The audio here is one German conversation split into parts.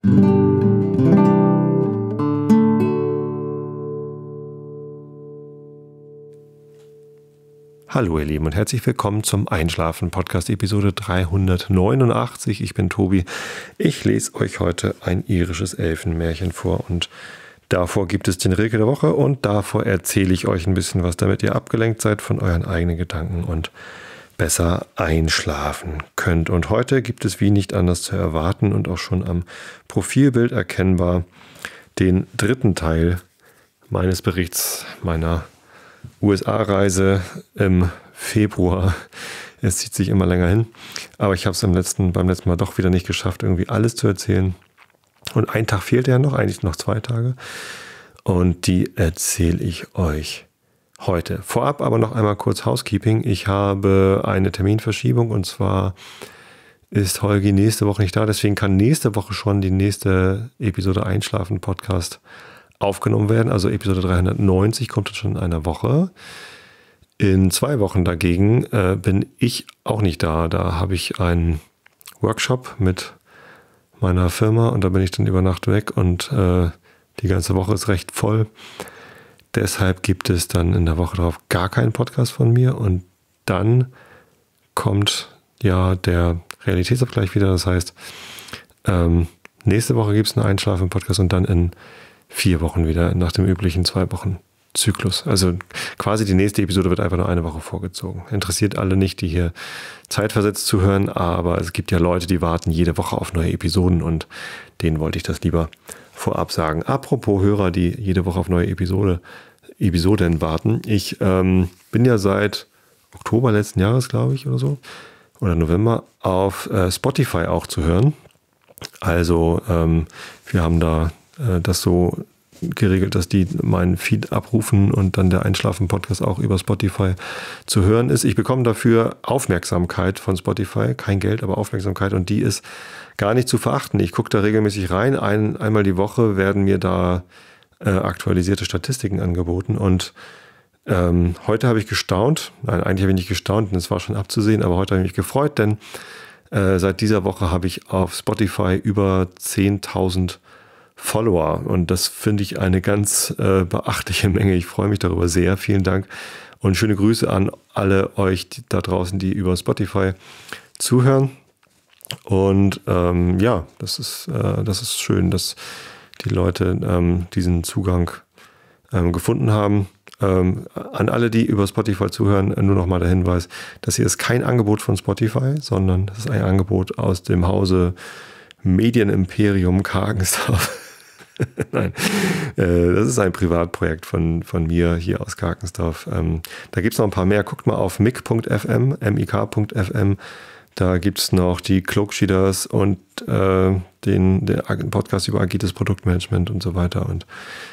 Hallo ihr Lieben und herzlich willkommen zum Einschlafen-Podcast Episode 389. Ich bin Tobi. Ich lese euch heute ein irisches Elfenmärchen vor und davor gibt es den Rilke der Woche und davor erzähle ich euch ein bisschen was, damit ihr abgelenkt seid von euren eigenen Gedanken und besser einschlafen könnt. Und heute gibt es wie nicht anders zu erwarten und auch schon am Profilbild erkennbar den dritten Teil meines Berichts meiner USA-Reise im Februar. Es zieht sich immer länger hin, aber ich habe es beim letzten Mal doch wieder nicht geschafft, irgendwie alles zu erzählen. Und ein Tag fehlt ja noch, eigentlich noch 2 Tage. Und die erzähle ich euch heute. Vorab aber noch einmal kurz Housekeeping. Ich habe eine Terminverschiebung und zwar ist Holgi nächste Woche nicht da. Deswegen kann nächste Woche schon die nächste Episode Einschlafen-Podcast aufgenommen werden. Also Episode 390 kommt jetzt schon in einer Woche. In 2 Wochen dagegen bin ich auch nicht da. Da habe ich einen Workshop mit meiner Firma und da bin ich dann über Nacht weg und die ganze Woche ist recht voll. Deshalb gibt es dann in der Woche darauf gar keinen Podcast von mir und dann kommt ja der Realitätsabgleich wieder. Das heißt, nächste Woche gibt es einen Einschlafen-Podcast und dann in 4 Wochen wieder nach dem üblichen 2 Wochen Zyklus. Also quasi die nächste Episode wird einfach nur 1 Woche vorgezogen. Interessiert alle nicht, die hier zeitversetzt zuhören, aber es gibt ja Leute, die warten jede Woche auf neue Episoden und denen wollte ich das lieber vorab sagen. Apropos Hörer, die jede Woche auf neue Episoden warten. Ich bin ja seit Oktober letzten Jahres, glaube ich, oder so, oder November, auf Spotify auch zu hören. Also wir haben da das so geregelt, dass die meinen Feed abrufen und dann der Einschlafen-Podcast auch über Spotify zu hören ist. Ich bekomme dafür Aufmerksamkeit von Spotify, kein Geld, aber Aufmerksamkeit und die ist gar nicht zu verachten. Ich gucke da regelmäßig rein, einmal die Woche werden mir da aktualisierte Statistiken angeboten und heute habe ich gestaunt, nein, eigentlich habe ich nicht gestaunt, das war schon abzusehen, aber heute habe ich mich gefreut, denn seit dieser Woche habe ich auf Spotify über 10.000 Follower und das finde ich eine ganz beachtliche Menge. Ich freue mich darüber sehr. Vielen Dank und schöne Grüße an alle euch da draußen, die über Spotify zuhören. Und ja, das ist schön, dass die Leute diesen Zugang gefunden haben. An alle, die über Spotify zuhören, nur nochmal der Hinweis, das hier ist kein Angebot von Spotify, sondern das ist ein Angebot aus dem Hause Medienimperium Karkensdorf. Nein, das ist ein Privatprojekt von mir hier aus Karkensdorf. Da gibt es noch ein paar mehr. Guckt mal auf mik.fm, mik.fm. Da gibt es noch die Cloaksheeters und den Podcast über agiles Produktmanagement und so weiter. Und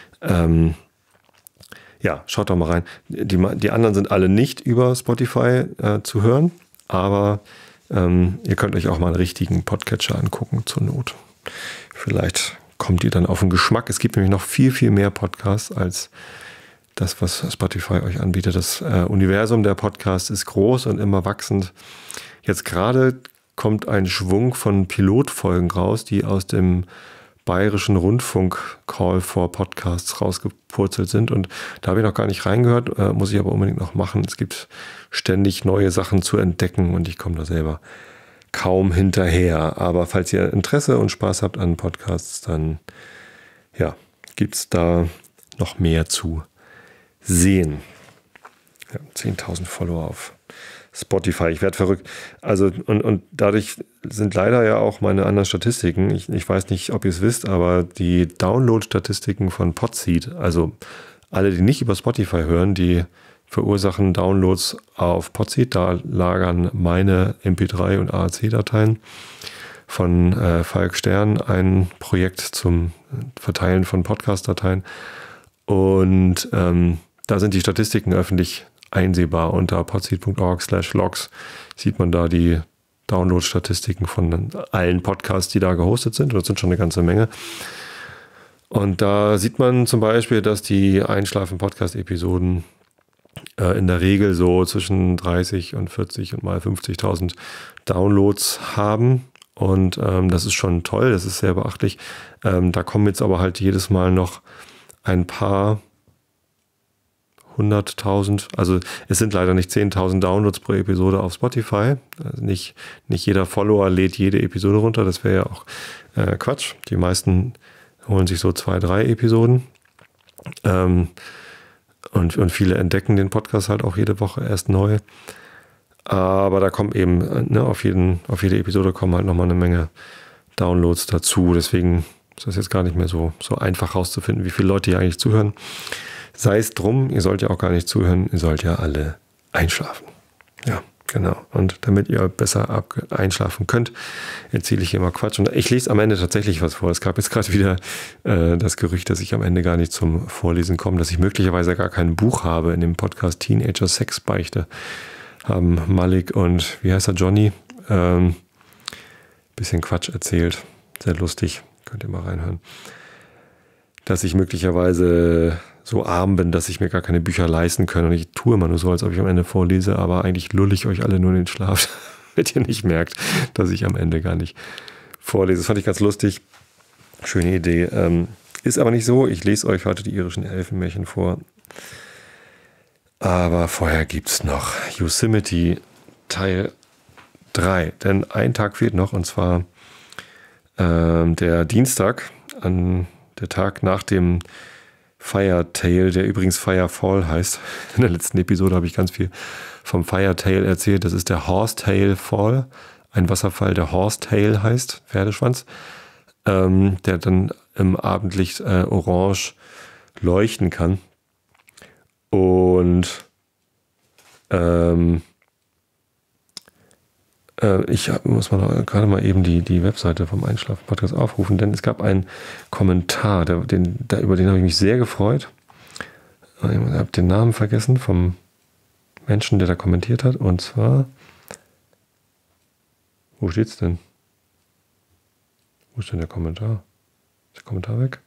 ja, schaut doch mal rein. Die anderen sind alle nicht über Spotify zu hören, aber ihr könnt euch auch mal einen richtigen Podcatcher angucken zur Not. Vielleicht kommt ihr dann auf den Geschmack. Es gibt nämlich noch viel, viel mehr Podcasts als das, was Spotify euch anbietet. Das Universum der Podcasts ist groß und immer wachsend. Jetzt gerade kommt ein Schwung von Pilotfolgen raus, die aus dem Bayerischen Rundfunk Call for Podcasts rausgepurzelt sind. Und da habe ich noch gar nicht reingehört, muss ich aber unbedingt noch machen. Es gibt ständig neue Sachen zu entdecken und ich komme da selber kaum hinterher. Aber falls ihr Interesse und Spaß habt an Podcasts, dann ja, gibt es da noch mehr zu sehen. Ja, 10.000 Follower auf Spotify. Ich werde verrückt. Also und dadurch sind leider ja auch meine anderen Statistiken. Ich weiß nicht, ob ihr es wisst, aber die Download-Statistiken von Podseed, also alle, die nicht über Spotify hören, die verursachen Downloads auf Podseed. Da lagern meine MP3 und AAC-Dateien von Falk Stern, ein Projekt zum Verteilen von Podcast-Dateien. Und da sind die Statistiken öffentlich einsehbar. Unter podseed.org/logs sieht man da die Download-Statistiken von allen Podcasts, die da gehostet sind. Und das sind schon eine ganze Menge. Und da sieht man zum Beispiel, dass die Einschlafen-Podcast-Episoden in der Regel so zwischen 30 und 40 und mal 50.000 Downloads haben. und das ist schon toll, das ist sehr beachtlich. Da kommen jetzt aber halt jedes Mal noch ein paar 100.000, also es sind leider nicht 10.000 Downloads pro Episode auf Spotify. Also nicht jeder Follower lädt jede Episode runter, das wäre ja auch Quatsch. Die meisten holen sich so 2, 3 Episoden und viele entdecken den Podcast halt auch jede Woche erst neu. Aber da kommt eben, auf jede Episode kommen halt nochmal eine Menge Downloads dazu. Deswegen ist das jetzt gar nicht mehr so einfach rauszufinden, wie viele Leute hier eigentlich zuhören. Sei es drum, ihr sollt ja auch gar nicht zuhören, ihr sollt ja alle einschlafen. Ja, genau. Und damit ihr besser einschlafen könnt, erzähle ich hier mal Quatsch. Und ich lese am Ende tatsächlich was vor. Es gab jetzt gerade wieder das Gerücht, dass ich am Ende gar nicht zum Vorlesen komme, dass ich möglicherweise gar kein Buch habe in dem Podcast Teenager Sexbeichte. Haben Malik und, wie heißt er, Johnny, bisschen Quatsch erzählt. Sehr lustig, könnt ihr mal reinhören. Dass ich möglicherweise so arm bin, dass ich mir gar keine Bücher leisten kann. Und ich tue immer nur so, als ob ich am Ende vorlese, aber eigentlich lulle ich euch alle nur in den Schlaf, damit ihr nicht merkt, dass ich am Ende gar nicht vorlese. Das fand ich ganz lustig. Schöne Idee. Ist aber nicht so. Ich lese euch heute die irischen Elfenmärchen vor. Aber vorher gibt's noch Yosemite Teil 3. Denn ein Tag fehlt noch, und zwar der Dienstag, der Tag nach dem Firetail, der übrigens Firefall heißt. In der letzten Episode habe ich ganz viel vom Firetail erzählt. Das ist der Horsetail Fall, ein Wasserfall, der Horsetail heißt, Pferdeschwanz, der dann im Abendlicht orange leuchten kann. Und ich muss mal gerade mal eben die Webseite vom Einschlafen-Podcast aufrufen, denn es gab einen Kommentar, über den habe ich mich sehr gefreut. Ich habe den Namen vergessen vom Menschen, der da kommentiert hat. Und zwar, wo steht's denn? Wo ist denn der Kommentar? Ist der Kommentar weg?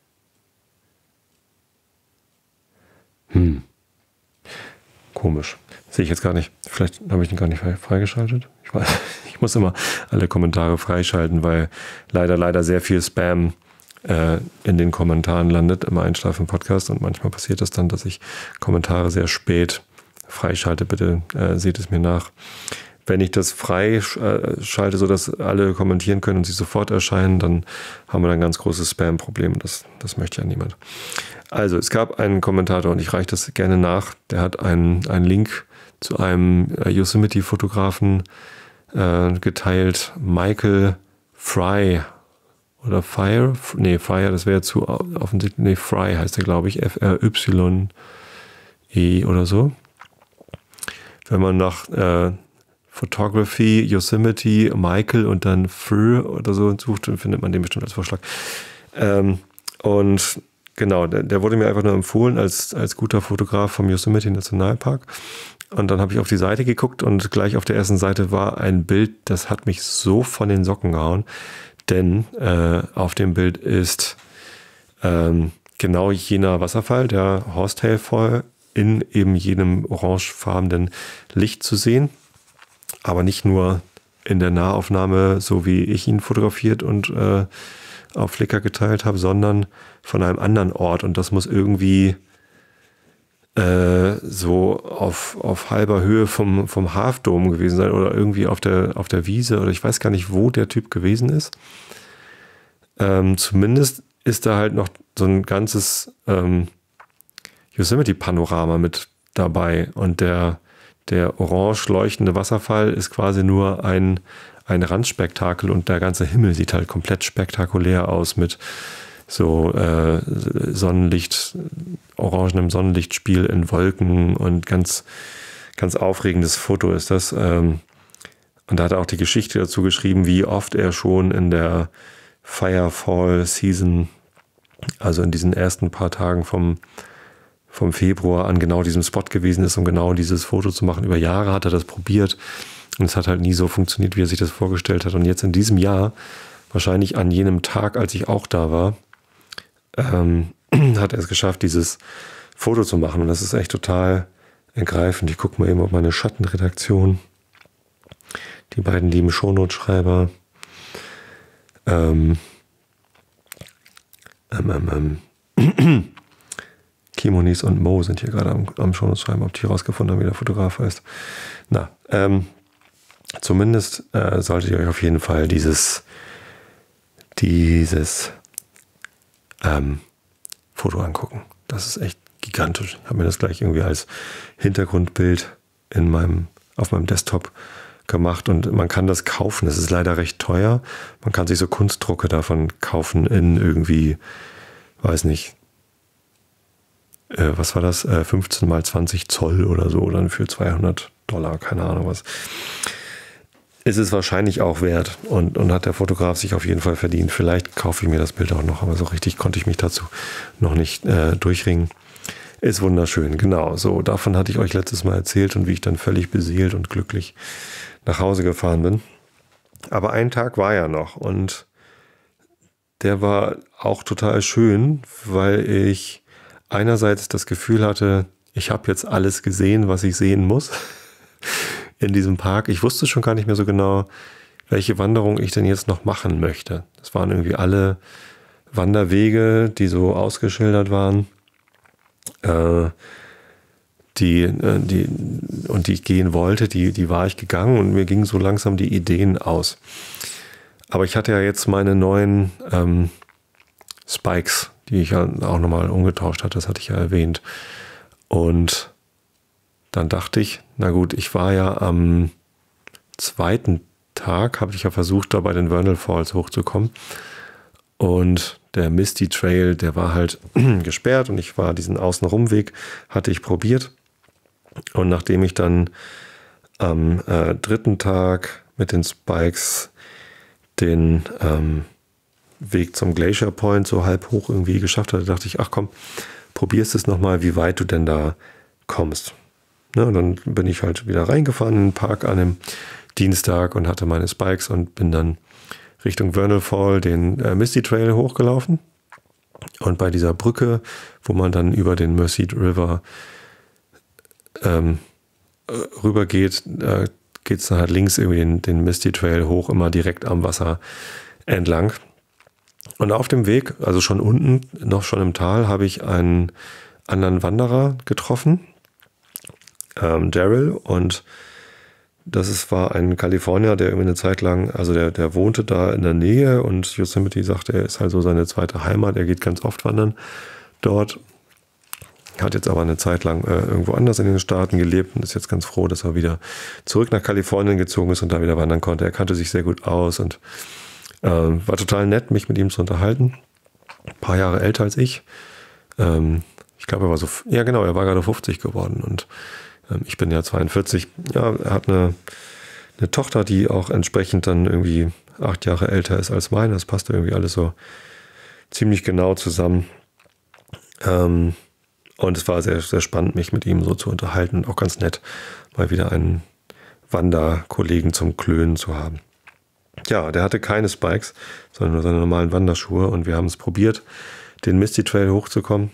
Komisch. Sehe ich jetzt gar nicht. Vielleicht habe ich den gar nicht freigeschaltet. Ich weiß, ich muss immer alle Kommentare freischalten, weil leider sehr viel Spam in den Kommentaren landet im Einschlafen-Podcast. Und manchmal passiert das dann, dass ich Kommentare sehr spät freischalte. Bitte seht es mir nach. Wenn ich das freischalte, sodass alle kommentieren können und sie sofort erscheinen, dann haben wir ein ganz großes Spam-Problem. Das möchte ja niemand. Also, es gab einen Kommentator und ich reiche das gerne nach. Der hat einen Link zu einem Yosemite-Fotografen geteilt. Michael Fry oder Fire? Nee, Fire, das wäre zu offensichtlich. Nee, Fry heißt er, glaube ich. F-R-Y-E oder so. Wenn man nach Photography, Yosemite, Michael und dann Fry oder so sucht, dann findet man den bestimmt als Vorschlag. Und genau, der wurde mir einfach nur empfohlen als guter Fotograf vom Yosemite Nationalpark. Und dann habe ich auf die Seite geguckt und gleich auf der ersten Seite war ein Bild, das hat mich so von den Socken gehauen. Denn auf dem Bild ist genau jener Wasserfall, der Horsetail Fall, in eben jenem orangefarbenen Licht zu sehen. Aber nicht nur in der Nahaufnahme, so wie ich ihn fotografiert und auf Flickr geteilt habe, sondern von einem anderen Ort. Und das muss irgendwie so auf halber Höhe vom Half-Dome gewesen sein oder irgendwie auf der Wiese oder ich weiß gar nicht, wo der Typ gewesen ist. Zumindest ist da halt noch so ein ganzes Yosemite-Panorama mit dabei und der orange leuchtende Wasserfall ist quasi nur ein Randspektakel und der ganze Himmel sieht halt komplett spektakulär aus mit so Sonnenlicht, orangenem Sonnenlichtspiel in Wolken und ganz, ganz aufregendes Foto ist das. Und da hat er auch die Geschichte dazu geschrieben, wie oft er schon in der Firefall Season, also in diesen ersten paar Tagen vom Februar an genau diesem Spot gewesen ist, um genau dieses Foto zu machen. Über Jahre hat er das probiert und es hat halt nie so funktioniert, wie er sich das vorgestellt hat. Und jetzt in diesem Jahr, wahrscheinlich an jenem Tag, als ich auch da war, hat er es geschafft, dieses Foto zu machen. Und das ist echt total ergreifend. Ich gucke mal eben auf meine Schattenredaktion. Die beiden lieben Shownote-Schreiber. ähm, Kimonis und Mo sind hier gerade am Shownotes schreiben, ob die rausgefunden haben, wie der Fotograf heißt. Na, zumindest solltet ihr euch auf jeden Fall dieses Foto angucken. Das ist echt gigantisch. Ich habe mir das gleich irgendwie als Hintergrundbild auf meinem Desktop gemacht und man kann das kaufen. Das ist leider recht teuer. Man kann sich so Kunstdrucke davon kaufen in irgendwie, weiß nicht, was war das? 15 mal 20 Zoll oder so, dann für $200, keine Ahnung was. Ist es wahrscheinlich auch wert und hat der Fotograf sich auf jeden Fall verdient. Vielleicht kaufe ich mir das Bild auch noch, aber so richtig konnte ich mich dazu noch nicht durchringen. Ist wunderschön, genau. So, davon hatte ich euch letztes Mal erzählt und wie ich dann völlig beseelt und glücklich nach Hause gefahren bin. Aber ein Tag war ja noch und der war auch total schön, weil ich einerseits das Gefühl hatte, ich habe jetzt alles gesehen, was ich sehen muss in diesem Park. Ich wusste schon gar nicht mehr so genau, welche Wanderung ich denn jetzt noch machen möchte. Das waren irgendwie alle Wanderwege, die so ausgeschildert waren, die ich gehen wollte, die war ich gegangen und mir gingen so langsam die Ideen aus. Aber ich hatte ja jetzt meine neuen Spikes, die ich ja auch nochmal umgetauscht hatte, das hatte ich ja erwähnt. Und dann dachte ich, na gut, ich war ja am zweiten Tag, habe ich ja versucht, da bei den Vernal Falls hochzukommen. Und der Misty Trail, der war halt gesperrt und ich war diesen Außenrumweg, hatte ich probiert. Und nachdem ich dann am dritten Tag mit den Spikes den Weg zum Glacier Point so halb hoch irgendwie geschafft hatte, dachte ich, ach komm, probierst es nochmal, wie weit du denn da kommst. Ne, und dann bin ich halt wieder reingefahren in den Park an dem Dienstag und hatte meine Spikes und bin dann Richtung Vernal Fall den Misty Trail hochgelaufen. Und bei dieser Brücke, wo man dann über den Merced River rüber geht, geht es dann halt links über den Misty Trail hoch, immer direkt am Wasser entlang. Und auf dem Weg, also schon unten, noch schon im Tal, habe ich einen anderen Wanderer getroffen, Daryl, und war ein Kalifornier, der irgendwie eine Zeit lang, also der wohnte da in der Nähe und Yosemite sagte, er ist halt so seine zweite Heimat, er geht ganz oft wandern dort, hat jetzt aber eine Zeit lang irgendwo anders in den Staaten gelebt und ist jetzt ganz froh, dass er wieder zurück nach Kalifornien gezogen ist und da wieder wandern konnte. Er kannte sich sehr gut aus und war total nett, mich mit ihm zu unterhalten. Ein paar Jahre älter als ich. Ich glaube, er war er war gerade 50 geworden und ich bin ja 42. Ja, er hat eine Tochter, die auch entsprechend dann irgendwie 8 Jahre älter ist als meine. Das passt irgendwie alles so ziemlich genau zusammen. Und es war sehr, sehr spannend, mich mit ihm so zu unterhalten und auch ganz nett, mal wieder einen Wanderkollegen zum Klönen zu haben. Ja, der hatte keine Spikes, sondern nur seine normalen Wanderschuhe und wir haben es probiert, den Misty Trail hochzukommen.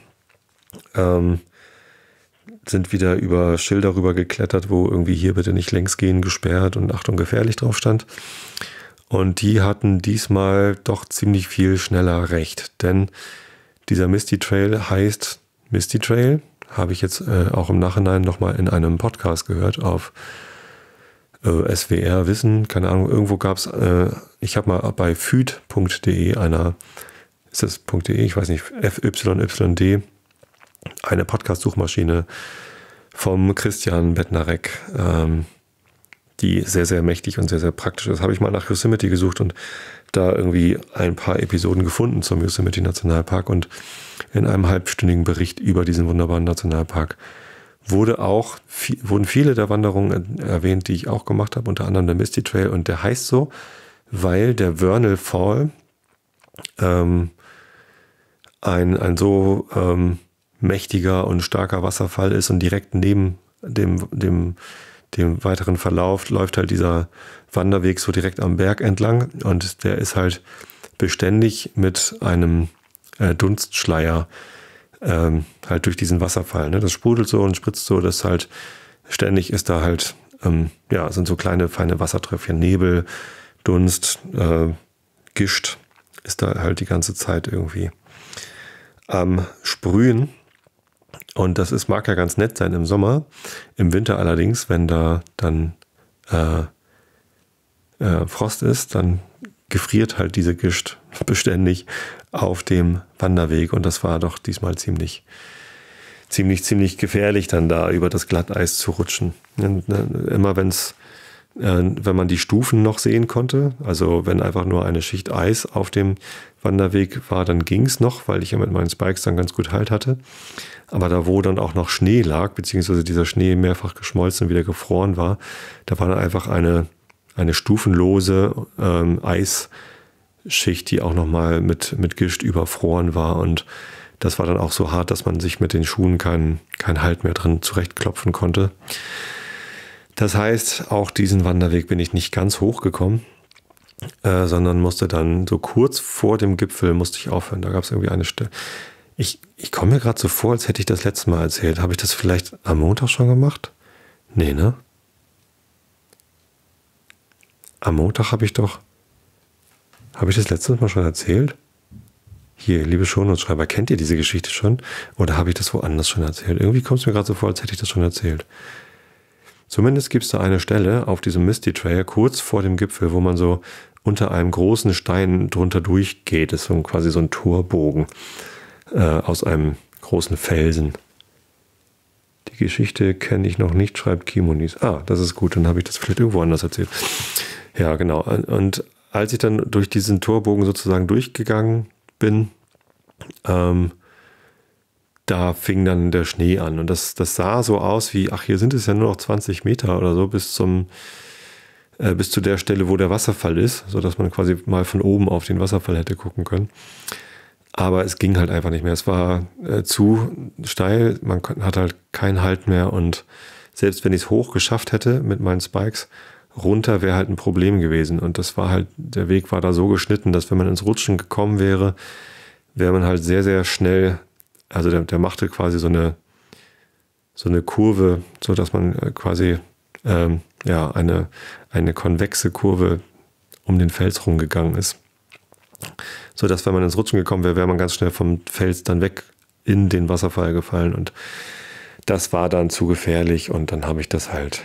Sind wieder über Schilder rüber geklettert, wo irgendwie hier bitte nicht längs gehen, gesperrt und Achtung gefährlich drauf stand. Und die hatten diesmal doch ziemlich viel schneller recht, denn dieser Misty Trail heißt Misty Trail, habe ich jetzt auch im Nachhinein nochmal in einem Podcast gehört auf SWR Wissen, keine Ahnung, irgendwo gab es, ich habe mal bei fyyd.de ist das .de, ich weiß nicht, FYYD, eine Podcast-Suchmaschine vom Christian Bednarek, die sehr, sehr mächtig und sehr, sehr praktisch ist. Habe ich mal nach Yosemite gesucht und da irgendwie ein paar Episoden gefunden zum Yosemite Nationalpark und in einem halbstündigen Bericht über diesen wunderbaren Nationalpark wurden viele der Wanderungen erwähnt, die ich auch gemacht habe, unter anderem der Misty Trail, und der heißt so, weil der Vernal Fall ein so mächtiger und starker Wasserfall ist und direkt neben dem weiteren Verlauf läuft halt dieser Wanderweg so direkt am Berg entlang und der ist halt beständig mit einem Dunstschleier halt durch diesen Wasserfall. Ne? Das sprudelt so und spritzt so, dass halt ständig ist da halt, sind so kleine, feine Wassertröpfchen, Nebel, Dunst, Gischt ist da halt die ganze Zeit irgendwie am Sprühen. Und das mag ja ganz nett sein im Sommer. Im Winter allerdings, wenn da dann Frost ist, dann gefriert halt diese Gischt beständig auf dem Wanderweg. Und das war doch diesmal ziemlich gefährlich, dann da über das Glatteis zu rutschen. Immer wenn man die Stufen noch sehen konnte, also wenn einfach nur eine Schicht Eis auf dem Wanderweg war, dann ging es noch, weil ich ja mit meinen Spikes dann ganz gut Halt hatte. Aber da, wo dann auch noch Schnee lag, beziehungsweise dieser Schnee mehrfach geschmolzen und wieder gefroren war, da war dann einfach eine stufenlose Eisschicht, die auch nochmal mit Gischt überfroren war. Und das war dann auch so hart, dass man sich mit den Schuhen keinen Halt mehr drin zurechtklopfen konnte. Das heißt, auch diesen Wanderweg bin ich nicht ganz hochgekommen, sondern musste dann so kurz vor dem Gipfel musste ich aufhören. Da gab es irgendwie eine Stelle. Ich komme mir gerade so vor, als hätte ich das letzte Mal erzählt. Habe ich das vielleicht am Montag schon gemacht? Nee, ne? Am Montag habe ich das letztes Mal schon erzählt? Hier, liebe Shownotes-Schreiber, kennt ihr diese Geschichte schon? Oder habe ich das woanders schon erzählt? Irgendwie kommt es mir gerade so vor, als hätte ich das schon erzählt. Zumindest gibt es da eine Stelle auf diesem Misty Trail kurz vor dem Gipfel, wo man so unter einem großen Stein drunter durchgeht. Das ist so quasi so ein Torbogen aus einem großen Felsen. Die Geschichte kenne ich noch nicht, schreibt Kimonis. Das ist gut, dann habe ich das vielleicht irgendwo anders erzählt. Ja, genau. Und als ich dann durch diesen Torbogen sozusagen durchgegangen bin, da fing dann der Schnee an. Und das sah so aus wie, hier sind es ja nur noch 20 Meter oder so bis zu der Stelle, wo der Wasserfall ist, sodass man quasi mal von oben auf den Wasserfall hätte gucken können. Aber es ging halt einfach nicht mehr. Es war zu steil, man hatte halt keinen Halt mehr. Und selbst wenn ich es hoch geschafft hätte mit meinen Spikes, runter wäre halt ein Problem gewesen. Und der Weg war da so geschnitten, dass wenn man ins Rutschen gekommen wäre man halt sehr, sehr schnell, also der machte quasi so eine Kurve, so dass man quasi eine konvexe Kurve um den Fels rumgegangen ist. So dass, wenn man ins Rutschen gekommen wäre man ganz schnell vom Fels dann weg in den Wasserfall gefallen. Und das war dann zu gefährlich. Und dann habe ich das halt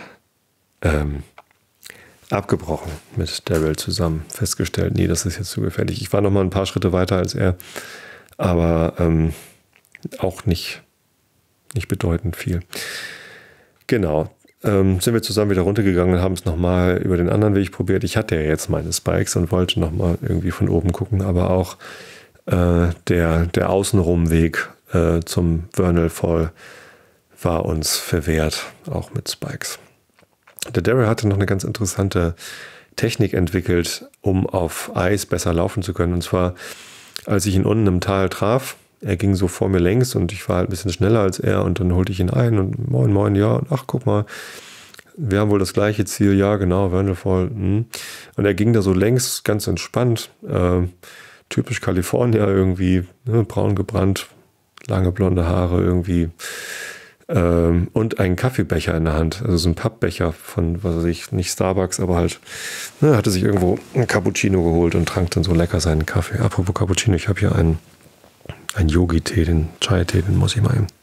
abgebrochen mit Daryl zusammen. Festgestellt, nee, das ist jetzt zu gefährlich. Ich war noch mal ein paar Schritte weiter als er, aber auch nicht bedeutend viel. Genau. Sind wir zusammen wieder runtergegangen und haben es nochmal über den anderen Weg probiert. Ich hatte ja jetzt meine Spikes und wollte nochmal irgendwie von oben gucken, aber auch der Außenrumweg zum Vernal Fall war uns verwehrt, auch mit Spikes. Der Daryl hatte noch eine ganz interessante Technik entwickelt, um auf Eis besser laufen zu können. Und zwar, als ich ihn unten im Tal traf, er ging so vor mir längs und ich war halt ein bisschen schneller als er und dann holte ich ihn ein und moin, ja, und guck mal, wir haben wohl das gleiche Ziel, ja, genau, Vernal Fall. Und er ging da so längs, ganz entspannt, typisch Kalifornier irgendwie, ne, braun gebrannt, lange blonde Haare irgendwie und einen Kaffeebecher in der Hand, also so ein Pappbecher von, was weiß ich, nicht Starbucks, aber halt, ne, hatte sich irgendwo ein Cappuccino geholt und trank dann so lecker seinen Kaffee. Apropos Cappuccino, ich habe hier einen Yogi-Tee, den Chai-Tee, den muss ich mal eben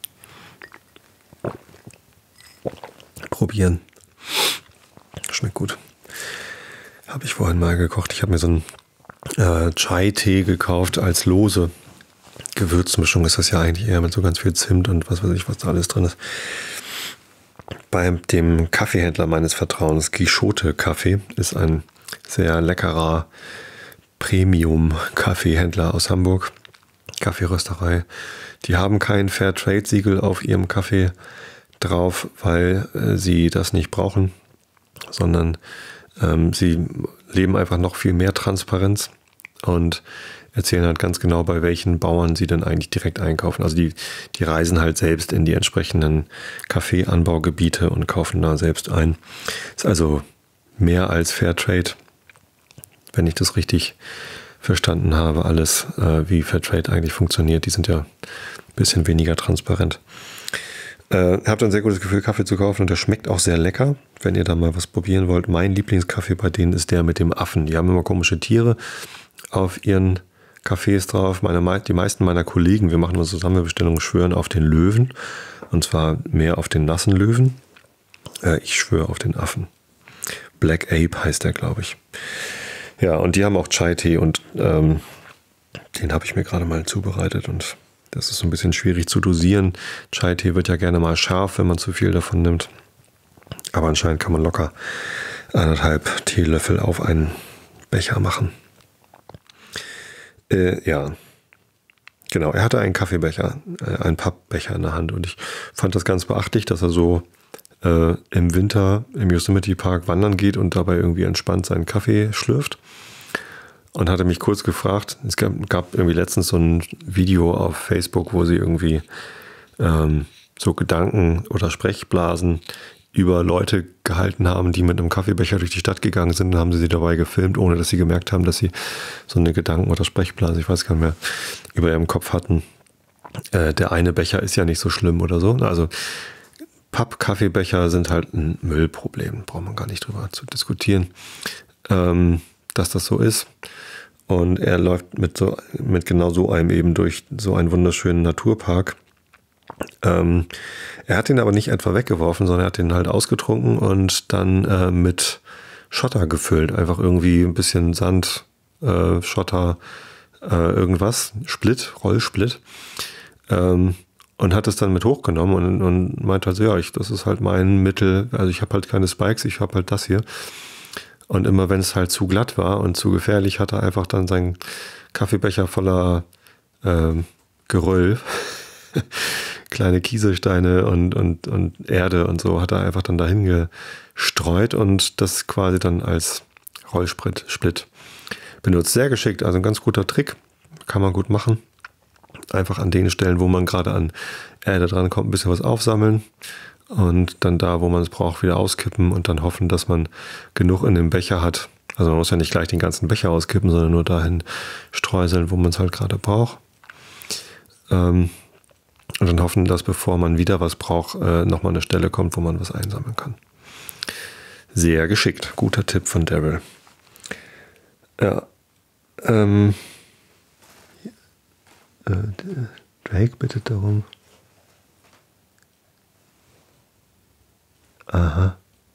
probieren. Schmeckt gut. Habe ich vorhin mal gekocht. Ich habe mir so einen Chai-Tee gekauft als lose Gewürzmischung. Ist das ja eigentlich eher mit so ganz viel Zimt und was weiß ich, was da alles drin ist. Bei dem Kaffeehändler meines Vertrauens, Quixote Kaffee, ist ein sehr leckerer Premium-Kaffeehändler aus Hamburg. Kaffeerösterei. Die haben kein Fairtrade-Siegel auf ihrem Kaffee drauf, weil sie das nicht brauchen, sondern sie leben einfach noch viel mehr Transparenz und erzählen halt ganz genau, bei welchen Bauern sie dann eigentlich direkt einkaufen. Also die reisen halt selbst in die entsprechenden Kaffeeanbaugebiete und kaufen da selbst ein. Ist also mehr als Fairtrade, wenn ich das richtig verstanden habe, alles, wie Fairtrade eigentlich funktioniert. Die sind ja ein bisschen weniger transparent. Habt ein sehr gutes Gefühl, Kaffee zu kaufen und der schmeckt auch sehr lecker. Wenn ihr da mal was probieren wollt, mein Lieblingskaffee bei denen ist der mit dem Affen. Die haben immer komische Tiere auf ihren Cafés drauf. Die meisten meiner Kollegen, wir machen unsere Sammelbestellungen, schwören auf den Löwen. Und zwar mehr auf den nassen Löwen. Ich schwöre auf den Affen. Black Ape heißt der, glaube ich. Ja, und die haben auch Chai-Tee und den habe ich mir gerade mal zubereitet und das ist so ein bisschen schwierig zu dosieren. Chai-Tee wird ja gerne mal scharf, wenn man zu viel davon nimmt. Aber anscheinend kann man locker 1,5 Teelöffel auf einen Becher machen. Ja, genau. Er hatte einen Kaffeebecher, einen Pappbecher in der Hand und ich fand das ganz beachtlich, dass er so im Winter im Yosemite Park wandern geht und dabei irgendwie entspannt seinen Kaffee schlürft. Und hatte mich kurz gefragt, es gab irgendwie letztens so ein Video auf Facebook, wo sie irgendwie so Gedanken oder Sprechblasen über Leute gehalten haben, die mit einem Kaffeebecher durch die Stadt gegangen sind. Dann haben sie dabei gefilmt, ohne dass sie gemerkt haben, dass sie so eine Gedanken- oder Sprechblase, ich weiß gar nicht mehr, über ihrem Kopf hatten. Der eine Becher ist ja nicht so schlimm oder so. Also Papp-Kaffeebecher sind halt ein Müllproblem. Braucht man gar nicht drüber zu diskutieren, dass das so ist. Und er läuft mit genau so einem eben durch so einen wunderschönen Naturpark. Er hat ihn aber nicht etwa weggeworfen, sondern er hat ihn halt ausgetrunken und dann mit Schotter gefüllt. Einfach irgendwie ein bisschen Sand, Schotter, irgendwas, Rollsplit. Und hat es dann mit hochgenommen und meinte also, ja, das ist halt mein Mittel. Also ich habe halt keine Spikes, ich habe halt das hier. Und immer wenn es halt zu glatt war und zu gefährlich, hat er einfach dann seinen Kaffeebecher voller Geröll, kleine Kieselsteine und Erde und so, hat er einfach dann dahin gestreut und das quasi dann als Rollsplit benutzt. Sehr geschickt, also ein ganz guter Trick, kann man gut machen. Einfach an den Stellen, wo man gerade an Erde dran kommt, ein bisschen was aufsammeln und dann da, wo man es braucht, wieder auskippen und dann hoffen, dass man genug in dem Becher hat. Also man muss ja nicht gleich den ganzen Becher auskippen, sondern nur dahin streuseln, wo man es halt gerade braucht. Und dann hoffen, dass bevor man wieder was braucht, nochmal eine Stelle kommt, wo man was einsammeln kann. Sehr geschickt. Guter Tipp von Daryl. Ja. Drake bittet darum. Aha.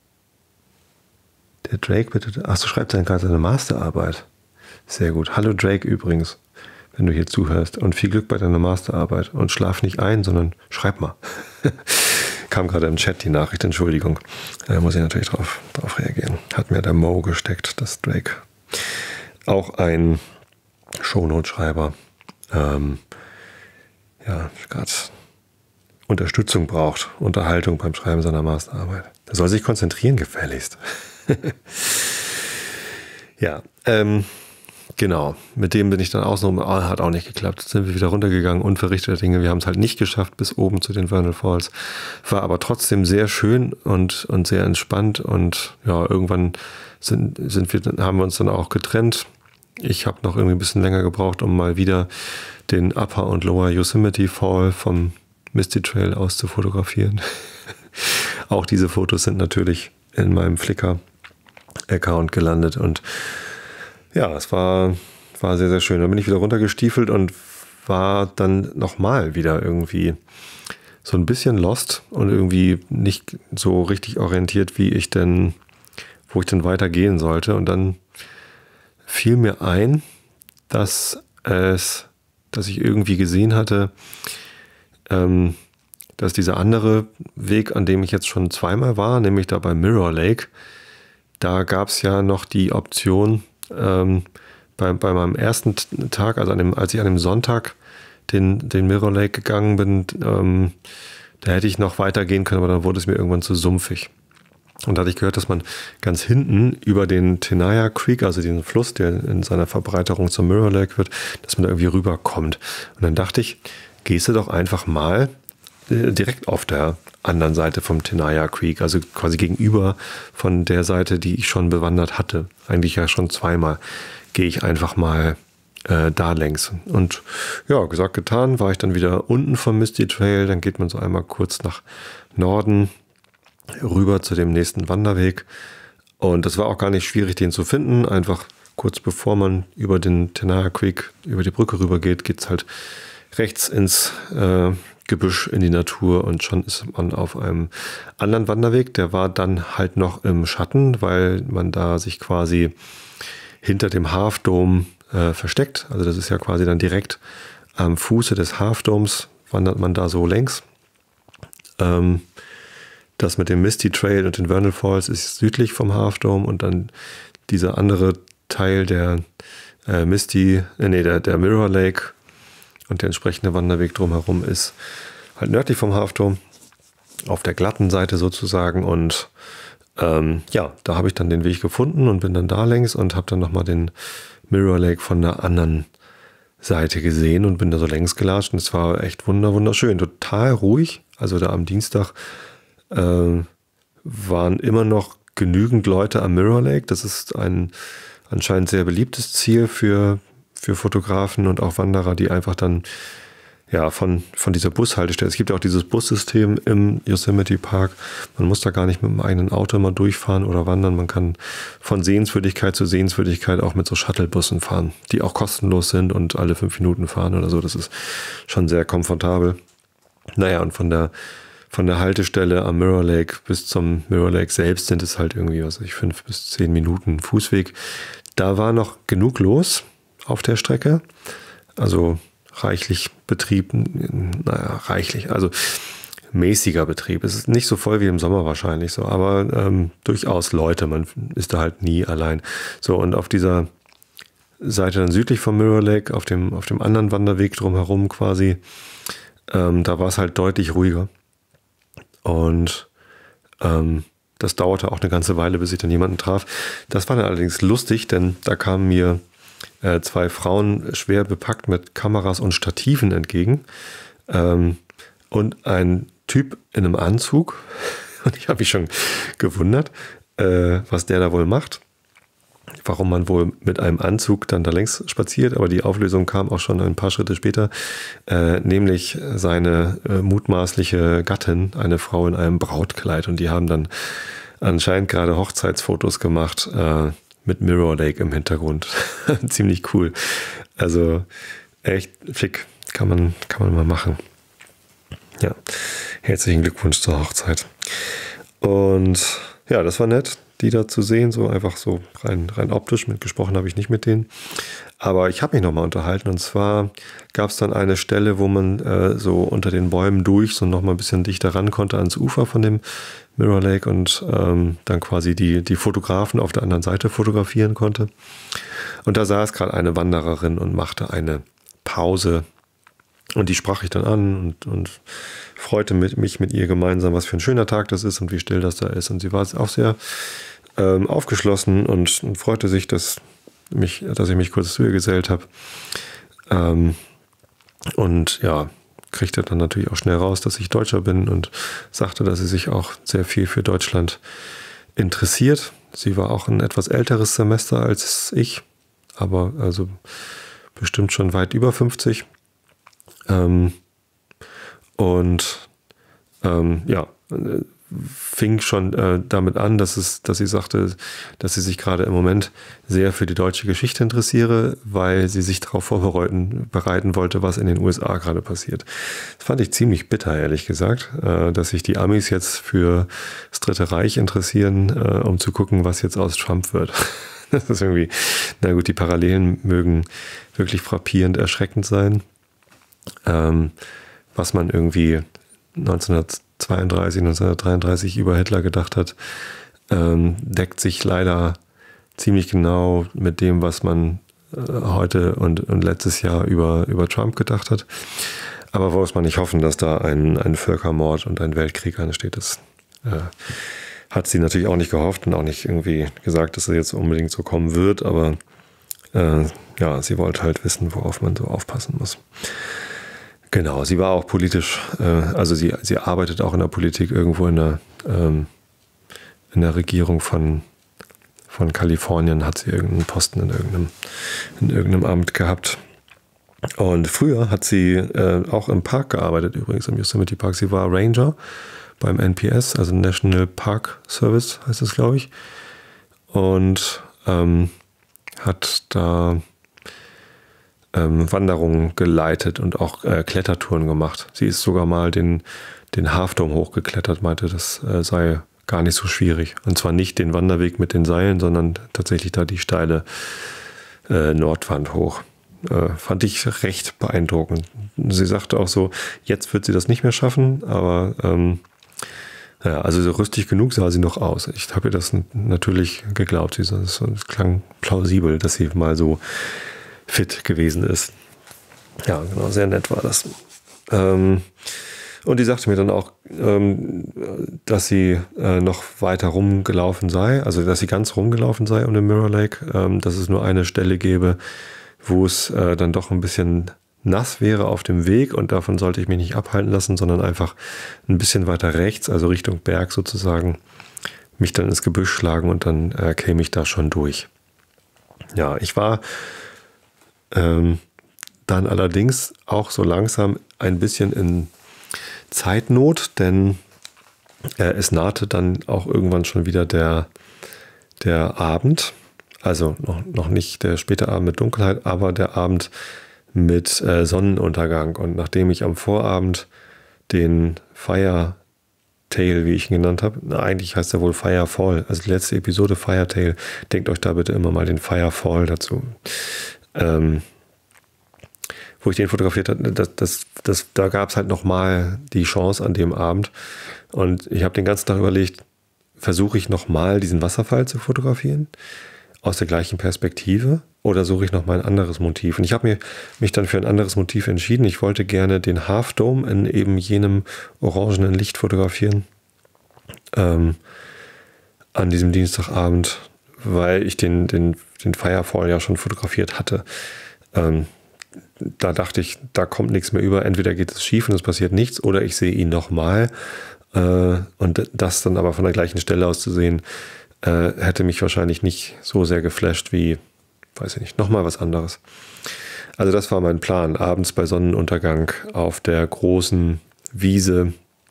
Der Drake bittet. Ach, du schreibst dann gerade seine Masterarbeit. Sehr gut. Hallo Drake übrigens, wenn du hier zuhörst. Und viel Glück bei deiner Masterarbeit. Und schlaf nicht ein, sondern schreib mal. Kam gerade im Chat die Nachricht, Entschuldigung. Da muss ich natürlich drauf reagieren. Hat mir der Mo gesteckt, dass Drake auch ein Shownote-Schreiber gerade Unterstützung braucht, Unterhaltung beim Schreiben seiner Masterarbeit. Er soll sich konzentrieren, gefälligst. Ja, genau. Mit dem bin ich dann außenrum, hat auch nicht geklappt. Jetzt sind wir wieder runtergegangen, unverrichtete Dinge. Wir haben es halt nicht geschafft bis oben zu den Vernal Falls. War aber trotzdem sehr schön und sehr entspannt und ja, irgendwann haben wir uns dann auch getrennt. Ich habe noch irgendwie ein bisschen länger gebraucht, um mal wieder den Upper und Lower Yosemite Fall vom Misty Trail aus zu fotografieren. Auch diese Fotos sind natürlich in meinem Flickr-Account gelandet und ja, es war sehr, sehr schön. Dann bin ich wieder runtergestiefelt und war dann nochmal wieder irgendwie so ein bisschen lost und irgendwie nicht so richtig orientiert, wo ich denn weitergehen sollte. Und dann fiel mir ein, dass ich irgendwie gesehen hatte, dass dieser andere Weg, an dem ich jetzt schon zweimal war, nämlich da bei Mirror Lake, da gab es ja noch die Option, bei meinem ersten Tag, also als ich an dem Sonntag den Mirror Lake gegangen bin, da hätte ich noch weitergehen können, aber dann wurde es mir irgendwann zu sumpfig. Und da hatte ich gehört, dass man ganz hinten über den Tenaya Creek, also den Fluss, der in seiner Verbreiterung zum Mirror Lake wird, dass man da irgendwie rüberkommt. Und dann dachte ich, gehst du doch einfach mal direkt auf der anderen Seite vom Tenaya Creek, also quasi gegenüber von der Seite, die ich schon bewandert hatte. Eigentlich ja schon zweimal. Gehe ich einfach mal da längs. Und ja, gesagt, getan, war ich dann wieder unten vom Misty Trail. Dann geht man so einmal kurz nach Norden rüber zu dem nächsten Wanderweg. Und das war auch gar nicht schwierig, den zu finden. Einfach kurz bevor man über den Tenaya Creek, über die Brücke rübergeht, geht es halt rechts ins Gebüsch, in die Natur, und schon ist man auf einem anderen Wanderweg. Der war dann halt noch im Schatten, weil man da sich quasi hinter dem Half Dome versteckt. Also das ist ja quasi dann direkt am Fuße des Half Domes, wandert man da so längs. Das mit dem Misty Trail und den Vernal Falls ist südlich vom Half Dome, und dann dieser andere Teil der der Mirror Lake und der entsprechende Wanderweg drumherum ist halt nördlich vom Half Dome, auf der glatten Seite sozusagen. Und da habe ich dann den Weg gefunden und bin dann da längs und habe dann nochmal den Mirror Lake von der anderen Seite gesehen und bin da so längs gelatscht, und es war echt wunderschön, total ruhig. Also da am Dienstag waren immer noch genügend Leute am Mirror Lake. Das ist ein anscheinend sehr beliebtes Ziel für Fotografen und auch Wanderer, die einfach dann von dieser Bushaltestelle. Es gibt ja auch dieses Bussystem im Yosemite Park. Man muss da gar nicht mit dem eigenen Auto mal durchfahren oder wandern. Man kann von Sehenswürdigkeit zu Sehenswürdigkeit auch mit so Shuttlebussen fahren, die auch kostenlos sind und alle 5 Minuten fahren oder so. Das ist schon sehr komfortabel. Naja, und von der Haltestelle am Mirror Lake bis zum Mirror Lake selbst sind es halt irgendwie, 5 bis 10 Minuten Fußweg. Da war noch genug los auf der Strecke. Also reichlich Betrieb, also mäßiger Betrieb. Es ist nicht so voll wie im Sommer wahrscheinlich so, aber durchaus Leute. Man ist da halt nie allein. So, und auf dieser Seite dann südlich vom Mirror Lake, auf dem anderen Wanderweg drumherum quasi, da war es halt deutlich ruhiger. Und das dauerte auch eine ganze Weile, bis ich dann jemanden traf. Das war dann allerdings lustig, denn da kamen mir 2 Frauen schwer bepackt mit Kameras und Stativen entgegen. Und ein Typ in einem Anzug. Und ich habe mich schon gewundert, was der da wohl macht. Warum man wohl mit einem Anzug dann da längs spaziert. Aber die Auflösung kam auch schon ein paar Schritte später. Nämlich seine mutmaßliche Gattin, eine Frau in einem Brautkleid. Und die haben dann anscheinend gerade Hochzeitsfotos gemacht, mit Mirror Lake im Hintergrund. Ziemlich cool. Also echt schick. Kann man mal machen. Ja, herzlichen Glückwunsch zur Hochzeit. Und ja, das war nett, die da zu sehen, so einfach so rein optisch. Mitgesprochen habe ich nicht mit denen. Aber ich habe mich nochmal unterhalten, und zwar gab es dann eine Stelle, wo man so unter den Bäumen durch so nochmal ein bisschen dichter ran konnte ans Ufer von dem Mirror Lake und dann quasi die Fotografen auf der anderen Seite fotografieren konnte. Und da saß gerade eine Wandererin und machte eine Pause. Und die sprach ich dann an und freute mich mit ihr gemeinsam, was für ein schöner Tag das ist und wie still das da ist. Und sie war auch sehr aufgeschlossen und freute sich, dass ich mich kurz zu ihr gesellt habe. Und ja, kriegte dann natürlich auch schnell raus, dass ich Deutscher bin, und sagte, dass sie sich auch sehr viel für Deutschland interessiert. Sie war auch ein etwas älteres Semester als ich, aber also bestimmt schon weit über 50. Fing schon damit an, dass sie sagte, dass sie sich gerade im Moment sehr für die deutsche Geschichte interessiere, weil sie sich darauf bereiten wollte, was in den USA gerade passiert. Das fand ich ziemlich bitter, ehrlich gesagt, dass sich die Amis jetzt für das Dritte Reich interessieren, um zu gucken, was jetzt aus Trump wird. Das ist irgendwie, na gut, die Parallelen mögen wirklich frappierend erschreckend sein. Was man irgendwie 1933 über Hitler gedacht hat, deckt sich leider ziemlich genau mit dem, was man heute und letztes Jahr über Trump gedacht hat. Aber muss man nicht hoffen, dass da ein Völkermord und ein Weltkrieg ansteht. Das hat sie natürlich auch nicht gehofft und auch nicht irgendwie gesagt, dass es jetzt unbedingt so kommen wird. Aber sie wollte halt wissen, worauf man so aufpassen muss. Genau, sie war auch politisch, also sie arbeitet auch in der Politik irgendwo in der Regierung von Kalifornien, hat sie irgendeinen Posten in irgendeinem Amt gehabt. Und früher hat sie auch im Park gearbeitet, übrigens im Yosemite Park. Sie war Ranger beim NPS, also National Park Service heißt es, glaube ich. Und hat da Wanderungen geleitet und auch Klettertouren gemacht. Sie ist sogar mal den Half Dome hochgeklettert, meinte, das sei gar nicht so schwierig. Und zwar nicht den Wanderweg mit den Seilen, sondern tatsächlich da die steile Nordwand hoch. Fand ich recht beeindruckend. Sie sagte auch so, jetzt wird sie das nicht mehr schaffen, aber ja, also so rüstig genug sah sie noch aus. Ich habe ihr das natürlich geglaubt. Es klang plausibel, dass sie mal so fit gewesen ist. Ja, genau, sehr nett war das. Und die sagte mir dann auch, dass sie noch weiter rumgelaufen sei, also dass sie ganz rumgelaufen sei um den Mirror Lake, dass es nur eine Stelle gäbe, wo es dann doch ein bisschen nass wäre auf dem Weg und davon sollte ich mich nicht abhalten lassen, sondern einfach ein bisschen weiter rechts, also Richtung Berg sozusagen, mich dann ins Gebüsch schlagen und dann käme ich da schon durch. Ja, ich war dann allerdings auch so langsam ein bisschen in Zeitnot, denn es nahte dann auch irgendwann schon wieder der Abend, also noch nicht der späte Abend mit Dunkelheit, aber der Abend mit Sonnenuntergang. Und nachdem ich am Vorabend den Firetail, wie ich ihn genannt habe, eigentlich heißt er wohl Firefall, also die letzte Episode Firetail, denkt euch da bitte immer mal den Firefall dazu. Wo ich den fotografiert habe, da gab es halt nochmal die Chance an dem Abend. Und ich habe den ganzen Tag überlegt, versuche ich nochmal diesen Wasserfall zu fotografieren, aus der gleichen Perspektive, oder suche ich nochmal ein anderes Motiv? Und ich habe mich dann für ein anderes Motiv entschieden. Ich wollte gerne den Half Dome in eben jenem orangenen Licht fotografieren an diesem Dienstagabend, weil ich den Firefall ja schon fotografiert hatte. Da dachte ich, da kommt nichts mehr über. Entweder geht es schief und es passiert nichts, oder ich sehe ihn nochmal. Und das dann aber von der gleichen Stelle aus zu sehen, hätte mich wahrscheinlich nicht so sehr geflasht wie, weiß ich nicht, nochmal was anderes. Also das war mein Plan, abends bei Sonnenuntergang auf der großen Wiese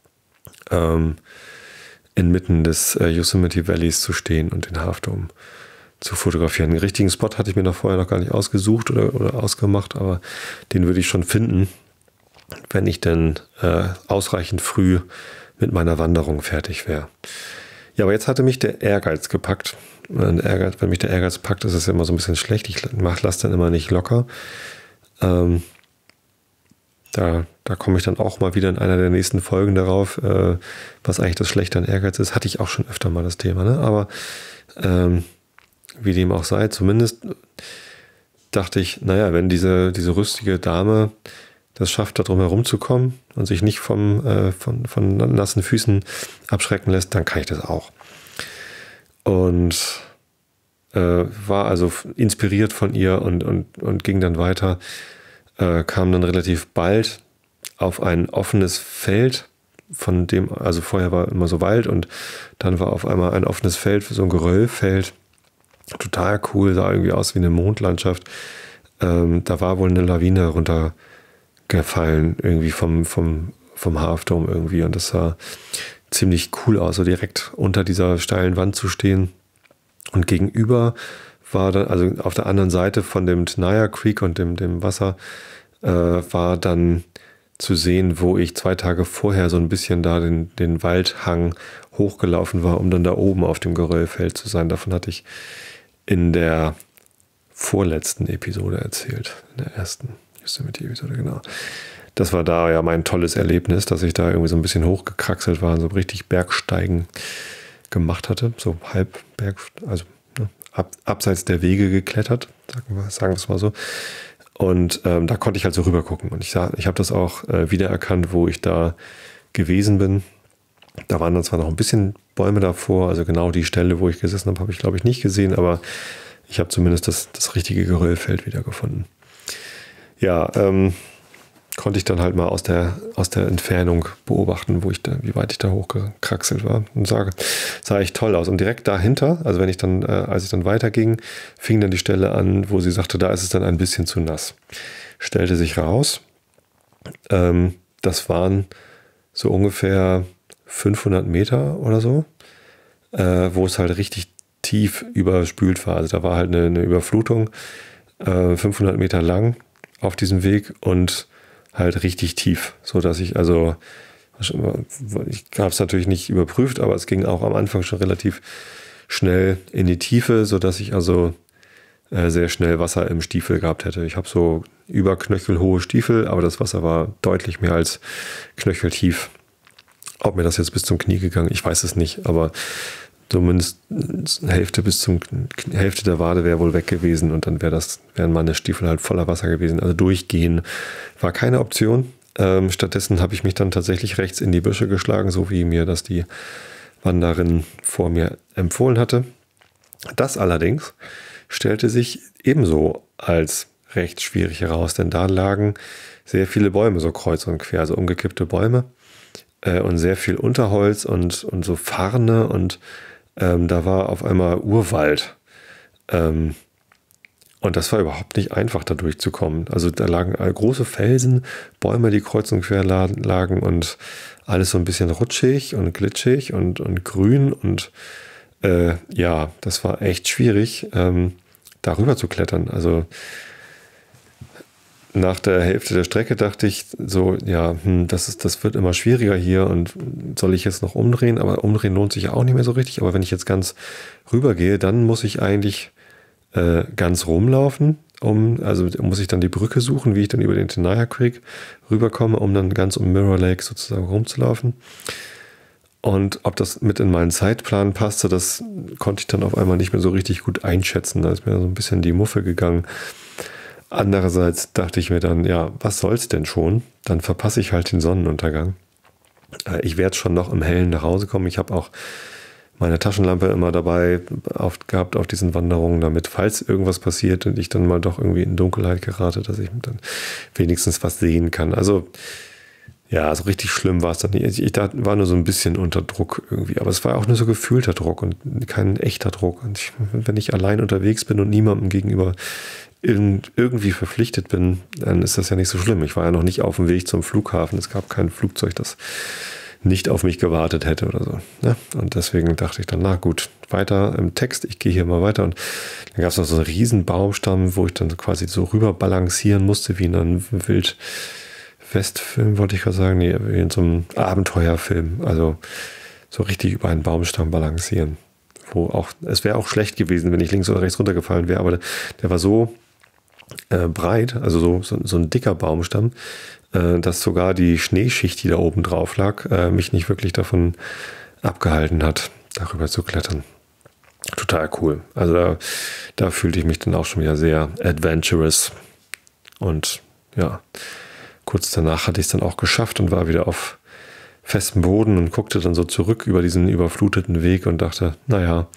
inmitten des Yosemite Valleys zu stehen und den Half Dome zu fotografieren. Einen richtigen Spot hatte ich mir vorher noch gar nicht ausgesucht oder ausgemacht, aber den würde ich schon finden, wenn ich denn ausreichend früh mit meiner Wanderung fertig wäre. Ja, aber jetzt hatte mich der Ehrgeiz gepackt. Wenn mich der Ehrgeiz packt, ist es ja immer so ein bisschen schlecht. Ich lasse dann immer nicht locker. Da komme ich dann auch mal wieder in einer der nächsten Folgen darauf, was eigentlich das Schlechte an Ehrgeiz ist. Hatte ich auch schon öfter mal das Thema, ne? Aber wie dem auch sei, zumindest dachte ich, naja, wenn diese rüstige Dame das schafft, da drum herumzukommen und sich nicht von nassen Füßen abschrecken lässt, dann kann ich das auch. Und war also inspiriert von ihr und ging dann weiter, kam dann relativ bald auf ein offenes Feld, von dem, also vorher war immer so Wald und dann war auf einmal ein offenes Feld, so ein Geröllfeld, total cool, sah irgendwie aus wie eine Mondlandschaft. Da war wohl eine Lawine runtergefallen, irgendwie vom Half Dome irgendwie, und das sah ziemlich cool aus, so direkt unter dieser steilen Wand zu stehen. Und gegenüber war dann, also auf der anderen Seite von dem Tenaya Creek und dem Wasser, war dann zu sehen, wo ich 2 Tage vorher so ein bisschen da den Waldhang hochgelaufen war, um dann da oben auf dem Geröllfeld zu sein. Davon hatte ich in der vorletzten Episode erzählt, in der ersten Yosemite-Episode, genau. Das war da ja mein tolles Erlebnis, dass ich da irgendwie so ein bisschen hochgekraxelt war und so richtig Bergsteigen gemacht hatte, so Halbberg, also ne, abseits der Wege geklettert, sagen wir es mal so. Und da konnte ich halt so rüber gucken. Und ich habe das auch wiedererkannt, wo ich da gewesen bin. Da waren dann zwar noch ein bisschen Bäume davor, also genau die Stelle, wo ich gesessen habe, habe ich glaube ich nicht gesehen, aber ich habe zumindest das richtige Geröllfeld wiedergefunden. Ja, konnte ich dann halt mal aus der Entfernung beobachten, wie weit ich da hochgekraxelt war, und sah echt toll aus. Und direkt dahinter, also als ich dann weiterging, fing dann die Stelle an, wo sie sagte, da ist es dann ein bisschen zu nass. Stellte sich raus, das waren so ungefähr 500 Meter oder so, wo es halt richtig tief überspült war. Also da war halt eine Überflutung, 500 Meter lang auf diesem Weg und halt richtig tief, sodass ich habe es natürlich nicht überprüft, aber es ging auch am Anfang schon relativ schnell in die Tiefe, sodass ich also sehr schnell Wasser im Stiefel gehabt hätte. Ich habe so über knöchelhohe Stiefel, aber das Wasser war deutlich mehr als knöcheltief. Ob mir das jetzt bis zum Knie gegangen, ich weiß es nicht, aber zumindest Hälfte der Wade wäre wohl weg gewesen und dann wären meine Stiefel halt voller Wasser gewesen. Also durchgehen war keine Option. Stattdessen habe ich mich dann tatsächlich rechts in die Büsche geschlagen, so wie mir das die Wanderin vor mir empfohlen hatte. Das allerdings stellte sich ebenso als recht schwierig heraus, denn da lagen sehr viele Bäume so kreuz und quer, also umgekippte Bäume und sehr viel Unterholz und so Farne und da war auf einmal Urwald. Und das war überhaupt nicht einfach, da durchzukommen. Also da lagen große Felsen, Bäume, die kreuz und quer lagen und alles so ein bisschen rutschig und glitschig und grün. Und ja, das war echt schwierig, darüber zu klettern. Also nach der Hälfte der Strecke dachte ich so, ja, das wird immer schwieriger hier und soll ich jetzt noch umdrehen? Aber umdrehen lohnt sich ja auch nicht mehr so richtig. Aber wenn ich jetzt ganz rübergehe, dann muss ich eigentlich ganz rumlaufen. Also muss ich dann die Brücke suchen, wie ich dann über den Tenaya Creek rüberkomme, um dann ganz um Mirror Lake sozusagen rumzulaufen. Und ob das mit in meinen Zeitplan passte, das konnte ich dann auf einmal nicht mehr so richtig gut einschätzen. Da ist mir so ein bisschen die Muffe gegangen. Andererseits dachte ich mir dann, ja, was soll's denn schon? Dann verpasse ich halt den Sonnenuntergang. Ich werde schon noch im Hellen nach Hause kommen. Ich habe auch meine Taschenlampe immer dabei gehabt auf diesen Wanderungen, damit, falls irgendwas passiert und ich dann mal doch irgendwie in Dunkelheit gerate, dass ich dann wenigstens was sehen kann. Also ja, so richtig schlimm war es dann nicht. Ich war nur so ein bisschen unter Druck irgendwie, aber es war auch nur so gefühlter Druck und kein echter Druck. Und wenn ich allein unterwegs bin und niemandem gegenüber irgendwie verpflichtet bin, dann ist das ja nicht so schlimm. Ich war ja noch nicht auf dem Weg zum Flughafen. Es gab kein Flugzeug, das nicht auf mich gewartet hätte oder so. Ja, und deswegen dachte ich dann, na gut, weiter im Text, ich gehe hier mal weiter. Und dann gab es noch so einen riesen Baumstamm, wo ich dann quasi so rüber balancieren musste, wie in einem Wildwestfilm, wollte ich gerade sagen, nee, wie in so einem Abenteuerfilm. Also so richtig über einen Baumstamm balancieren. Es wäre auch schlecht gewesen, wenn ich links oder rechts runtergefallen wäre, aber der war so breit, also so ein dicker Baumstamm, dass sogar die Schneeschicht, die da oben drauf lag, mich nicht wirklich davon abgehalten hat, darüber zu klettern. Total cool. Also da fühlte ich mich dann auch schon wieder sehr adventurous. Und ja, kurz danach hatte ich es dann auch geschafft und war wieder auf festem Boden und guckte dann so zurück über diesen überfluteten Weg und dachte, naja,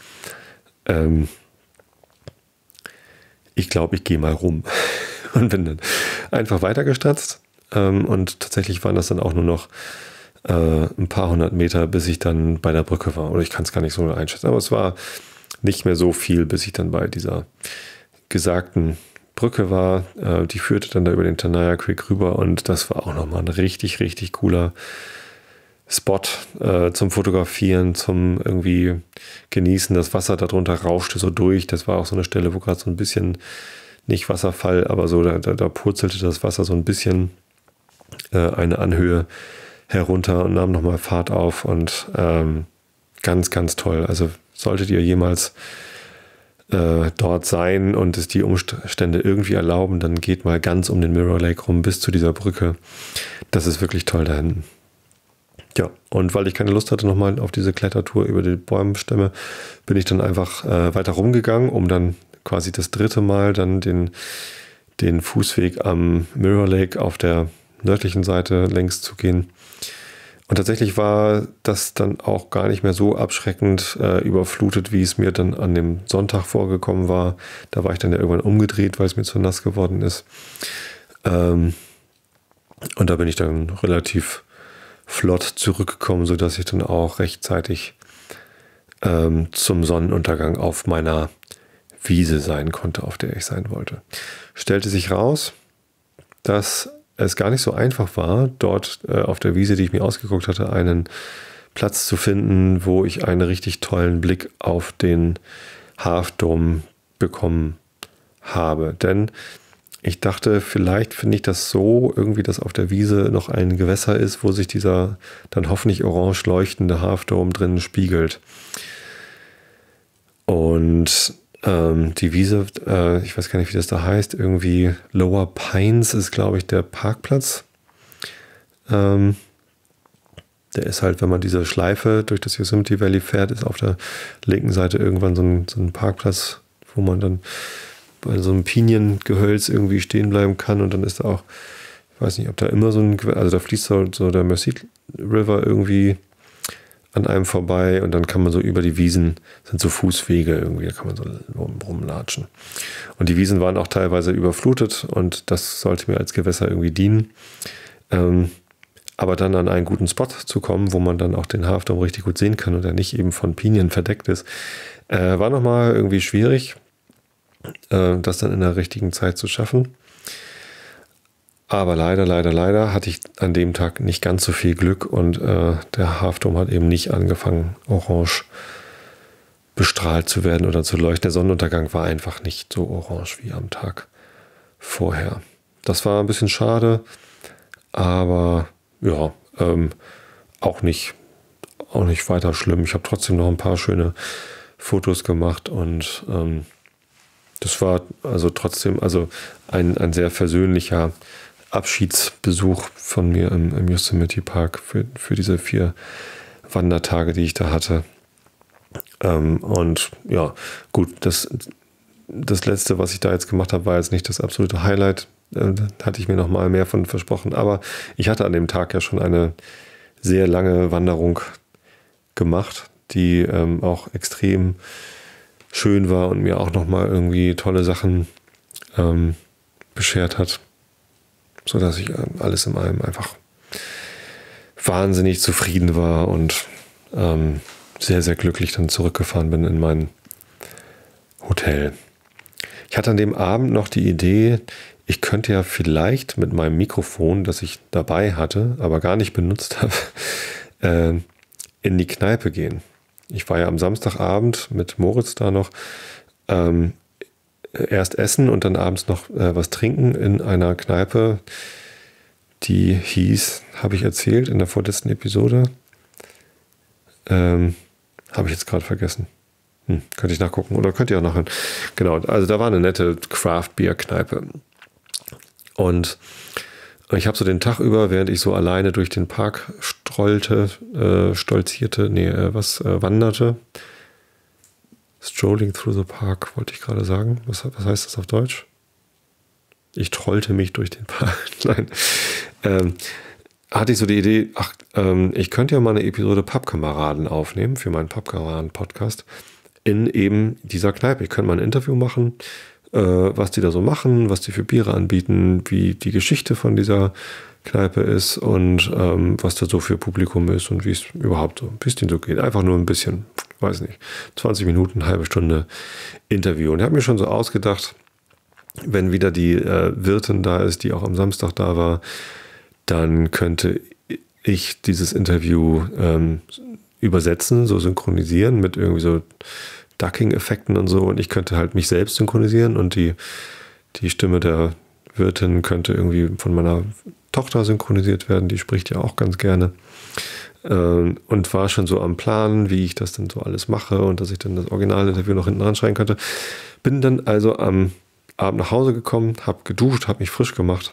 ich glaube, ich gehe mal rum. Und bin dann einfach weitergestatzt. Und tatsächlich waren das dann auch nur noch ein paar hundert Meter, bis ich dann bei der Brücke war. Oder ich kann es gar nicht so einschätzen. Aber es war nicht mehr so viel, bis ich dann bei dieser gesagten Brücke war. Die führte dann da über den Tenaya Creek rüber. Und das war auch nochmal ein richtig, richtig cooler Spot zum Fotografieren, zum irgendwie Genießen. Das Wasser darunter rauschte so durch. Das war auch so eine Stelle, wo gerade so ein bisschen, nicht Wasserfall, aber so da purzelte das Wasser so ein bisschen eine Anhöhe herunter und nahm nochmal Fahrt auf. Und ganz, ganz toll. Also solltet ihr jemals dort sein und es die Umstände irgendwie erlauben, dann geht mal ganz um den Mirror Lake rum bis zu dieser Brücke. Das ist wirklich toll da hinten. Ja, und weil ich keine Lust hatte nochmal auf diese Klettertour über die Bäumstämme, bin ich dann einfach weiter rumgegangen, um dann quasi das dritte Mal dann den Fußweg am Mirror Lake auf der nördlichen Seite längs zu gehen. Und tatsächlich war das dann auch gar nicht mehr so abschreckend überflutet, wie es mir dann an dem Sonntag vorgekommen war. Da war ich dann ja irgendwann umgedreht, weil es mir zu nass geworden ist. Und da bin ich dann relativ flott zurückgekommen, sodass ich dann auch rechtzeitig zum Sonnenuntergang auf meiner Wiese sein konnte, auf der ich sein wollte. Stellte sich raus, dass es gar nicht so einfach war, dort auf der Wiese, die ich mir ausgeguckt hatte, einen Platz zu finden, wo ich einen richtig tollen Blick auf den Half Dome bekommen habe. Denn ich dachte, vielleicht finde ich das so, irgendwie, dass auf der Wiese noch ein Gewässer ist, wo sich dieser dann hoffentlich orange leuchtende Half Dome drin spiegelt. Und die Wiese, ich weiß gar nicht, wie das da heißt, irgendwie Lower Pines ist, glaube ich, der Parkplatz. Der ist halt, wenn man diese Schleife durch das Yosemite Valley fährt, ist auf der linken Seite irgendwann so ein Parkplatz, wo man dann bei so einem Piniengehölz irgendwie stehen bleiben kann. Und dann ist da auch, ich weiß nicht, ob da immer also da fließt so der Merced River irgendwie an einem vorbei und dann kann man so über die Wiesen, sind so Fußwege irgendwie, da kann man so rumlatschen. Und die Wiesen waren auch teilweise überflutet und das sollte mir als Gewässer irgendwie dienen. Aber dann an einen guten Spot zu kommen, wo man dann auch den Half Dome richtig gut sehen kann und der nicht eben von Pinien verdeckt ist, war nochmal irgendwie schwierig, das dann in der richtigen Zeit zu schaffen. Aber leider hatte ich an dem Tag nicht ganz so viel Glück und der Half Dome hat eben nicht angefangen, orange bestrahlt zu werden oder zu leuchten. Der Sonnenuntergang war einfach nicht so orange wie am Tag vorher. Das war ein bisschen schade, aber ja, auch nicht weiter schlimm. Ich habe trotzdem noch ein paar schöne Fotos gemacht und das war also trotzdem ein sehr versöhnlicher Abschiedsbesuch von mir im Yosemite Park für diese 4 Wandertage, die ich da hatte. Und ja, gut, das Letzte, was ich da jetzt gemacht habe, war jetzt nicht das absolute Highlight. Da hatte ich mir noch mal mehr von versprochen. Aber ich hatte an dem Tag ja schon eine sehr lange Wanderung gemacht, die auch extrem schön war und mir auch noch mal irgendwie tolle Sachen beschert hat, sodass ich alles in allem einfach wahnsinnig zufrieden war und sehr, sehr glücklich dann zurückgefahren bin in mein Hotel. Ich hatte an dem Abend noch die Idee, ich könnte ja vielleicht mit meinem Mikrofon, das ich dabei hatte, aber gar nicht benutzt habe, in die Kneipe gehen. Ich war ja am Samstagabend mit Moritz da noch erst essen und dann abends noch was trinken in einer Kneipe, die hieß, habe ich erzählt in der vorletzten Episode, habe ich jetzt gerade vergessen. Könnte ich nachgucken oder könnt ihr auch nachhören. Genau, also da war eine nette Craft-Bier-Kneipe. Und ich habe so den Tag über, während ich so alleine durch den Park wanderte. Strolling through the Park, wollte ich gerade sagen. Was heißt das auf Deutsch? Ich trollte mich durch den Park. Nein. Hatte ich so die Idee, ich könnte ja mal eine Episode Pappkameraden aufnehmen für meinen Pappkameraden-Podcast in eben dieser Kneipe. Ich könnte mal ein Interview machen, was die da so machen, was die für Biere anbieten, wie die Geschichte von dieser Kneipe ist und was da so für Publikum ist und wie es überhaupt so ein bisschen so geht. Einfach nur ein bisschen, weiß nicht, 20 Minuten, halbe Stunde Interview. Und ich habe mir schon so ausgedacht, wenn wieder die Wirtin da ist, die auch am Samstag da war, dann könnte ich dieses Interview übersetzen, so synchronisieren mit irgendwie so Ducking-Effekten und so. Und ich könnte halt mich selbst synchronisieren und die Stimme der Wirtin könnte irgendwie von meiner Tochter synchronisiert werden. Die spricht ja auch ganz gerne. Und war schon so am Plan, wie ich das denn so alles mache und dass ich dann das Originalinterview noch hinten ranschreiben könnte. Bin dann also am Abend nach Hause gekommen, habe geduscht, habe mich frisch gemacht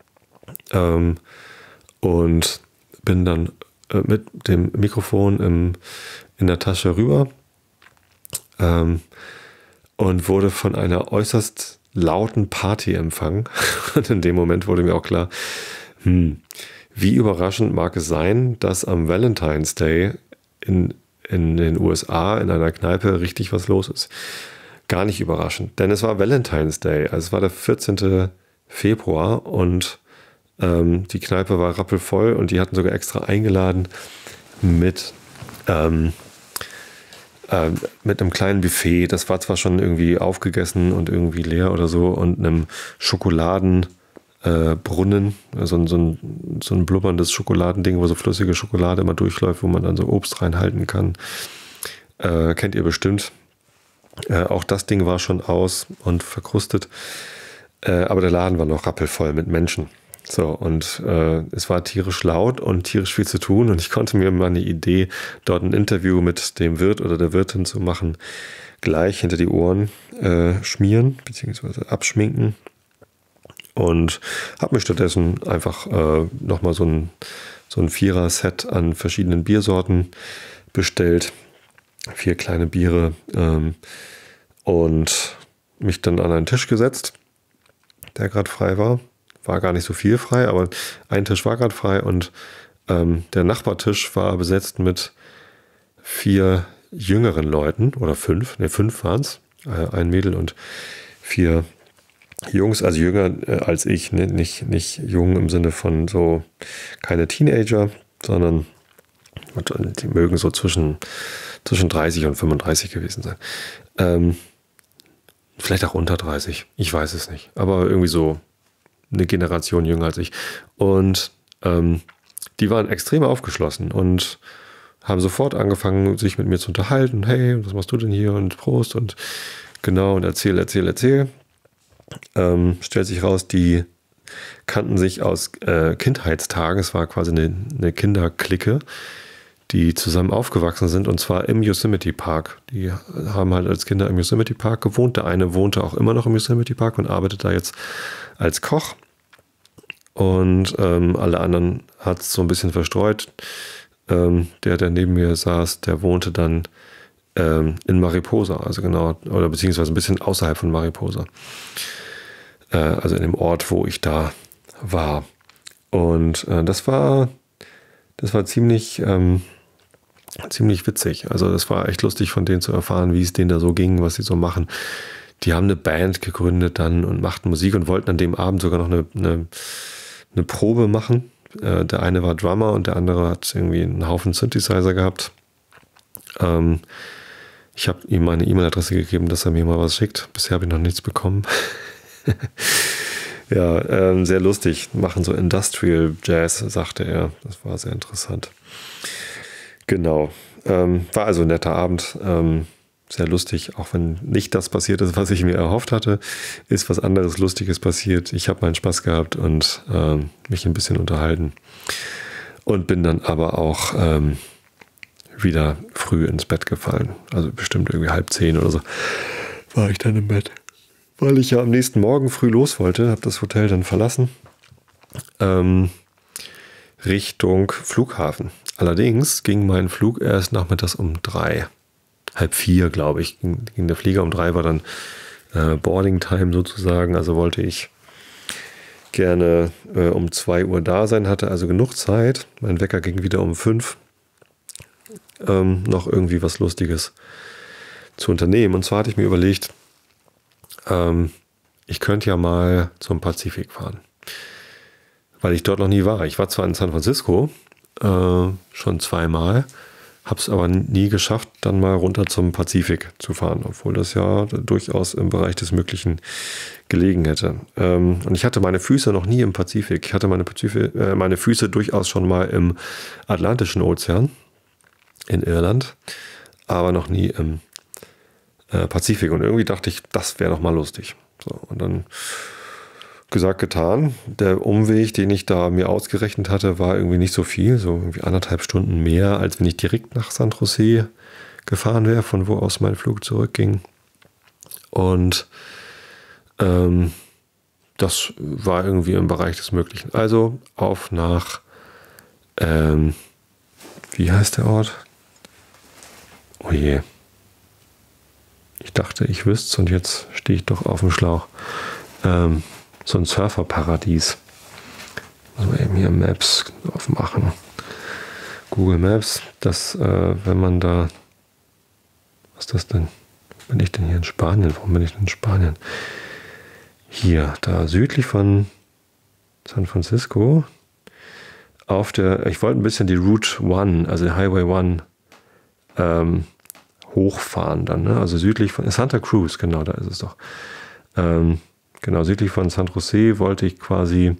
und bin dann mit dem Mikrofon in der Tasche rüber und wurde von einer äußerst lauten Party empfangen. Und in dem Moment wurde mir auch klar, wie überraschend mag es sein, dass am Valentine's Day in den USA in einer Kneipe richtig was los ist. Gar nicht überraschend, denn es war Valentine's Day, also es war der 14. Februar und die Kneipe war rappelvoll und die hatten sogar extra eingeladen mit einem kleinen Buffet. Das war zwar schon irgendwie aufgegessen und irgendwie leer oder so und einem Schokoladenbrunnen, so ein blubberndes Schokoladending, wo so flüssige Schokolade immer durchläuft, wo man dann so Obst reinhalten kann. Kennt ihr bestimmt. Auch das Ding war schon aus und verkrustet. Aber der Laden war noch rappelvoll mit Menschen. So, und es war tierisch laut und tierisch viel zu tun. Und ich konnte mir mal eine Idee, dort ein Interview mit dem Wirt oder der Wirtin zu machen, gleich hinter die Ohren schmieren bzw. abschminken. Und habe mir stattdessen einfach nochmal so ein Vierer-Set an verschiedenen Biersorten bestellt. 4 kleine Biere und mich dann an einen Tisch gesetzt, der gerade frei war. War gar nicht so viel frei, aber ein Tisch war gerade frei und der Nachbartisch war besetzt mit 4 jüngeren Leuten oder 5 waren es. Ein Mädel und 4 Jungs, also jünger als ich, ne? Nicht jung im Sinne von so keine Teenager, sondern die mögen so zwischen 30 und 35 gewesen sein. Vielleicht auch unter 30, ich weiß es nicht, aber irgendwie so eine Generation jünger als ich. Und die waren extrem aufgeschlossen und haben sofort angefangen, sich mit mir zu unterhalten. Hey, was machst du denn hier? Und Prost und genau, und erzähl. Stellt sich raus, die kannten sich aus Kindheitstagen. Es war quasi eine Kinderclique, die zusammen aufgewachsen sind, und zwar im Yosemite Park. Die haben halt als Kinder im Yosemite Park gewohnt. Der eine wohnte auch immer noch im Yosemite Park und arbeitet da jetzt als Koch. Und alle anderen hat es so ein bisschen verstreut. Der neben mir saß, der wohnte dann in Mariposa, also genau, oder beziehungsweise ein bisschen außerhalb von Mariposa. Also in dem Ort, wo ich da war. Und das war ziemlich witzig. Also das war echt lustig von denen zu erfahren, wie es denen da so ging, was sie so machen. Die haben eine Band gegründet dann und machten Musik und wollten an dem Abend sogar noch eine Probe machen. Der eine war Drummer und der andere hat irgendwie einen Haufen Synthesizer gehabt. Ich habe ihm meine E-Mail-Adresse gegeben, dass er mir mal was schickt. Bisher habe ich noch nichts bekommen. Ja, sehr lustig. Machen so Industrial Jazz, sagte er. Das war sehr interessant. Genau. War also ein netter Abend. Sehr lustig, auch wenn nicht das passiert ist, was ich mir erhofft hatte, ist was anderes Lustiges passiert. Ich habe meinen Spaß gehabt und mich ein bisschen unterhalten und bin dann aber auch wieder früh ins Bett gefallen. Also bestimmt irgendwie 9:30 oder so war ich dann im Bett, weil ich ja am nächsten Morgen früh los wollte, habe das Hotel dann verlassen, Richtung Flughafen. Allerdings ging mein Flug erst nachmittags um 3. 3:30, glaube ich, ging der Flieger. Um 3 war dann Boarding Time sozusagen. Also wollte ich gerne um 2 Uhr da sein, hatte also genug Zeit. Mein Wecker ging wieder um 5. Noch irgendwie was Lustiges zu unternehmen. Und zwar hatte ich mir überlegt, ich könnte ja mal zum Pazifik fahren. Weil ich dort noch nie war. Ich war zwar in San Francisco schon 2-mal, habe es aber nie geschafft, dann mal runter zum Pazifik zu fahren, obwohl das ja durchaus im Bereich des Möglichen gelegen hätte. Und ich hatte meine Füße noch nie im Pazifik. Ich hatte meine Füße durchaus schon mal im Atlantischen Ozean in Irland, aber noch nie im Pazifik. Und irgendwie dachte ich, das wäre doch mal lustig. So, und dann gesagt, getan. Der Umweg, den ich da mir ausgerechnet hatte, war irgendwie nicht so viel, so irgendwie 1,5 Stunden mehr, als wenn ich direkt nach San Jose gefahren wäre, von wo aus mein Flug zurückging. Und das war irgendwie im Bereich des Möglichen. Also auf nach, wie heißt der Ort? Oh je. Ich dachte, ich wüsste es und jetzt stehe ich doch auf dem Schlauch. So ein Surferparadies. Muss man eben hier Maps aufmachen. Google Maps, das, wenn man da, was ist das denn? Bin ich denn hier in Spanien? Warum bin ich denn in Spanien? Hier, da südlich von San Francisco, ich wollte ein bisschen die Route 1, also die Highway 1, hochfahren dann, ne? Also südlich von Santa Cruz, genau, da ist es doch. Genau, südlich von San Jose wollte ich quasi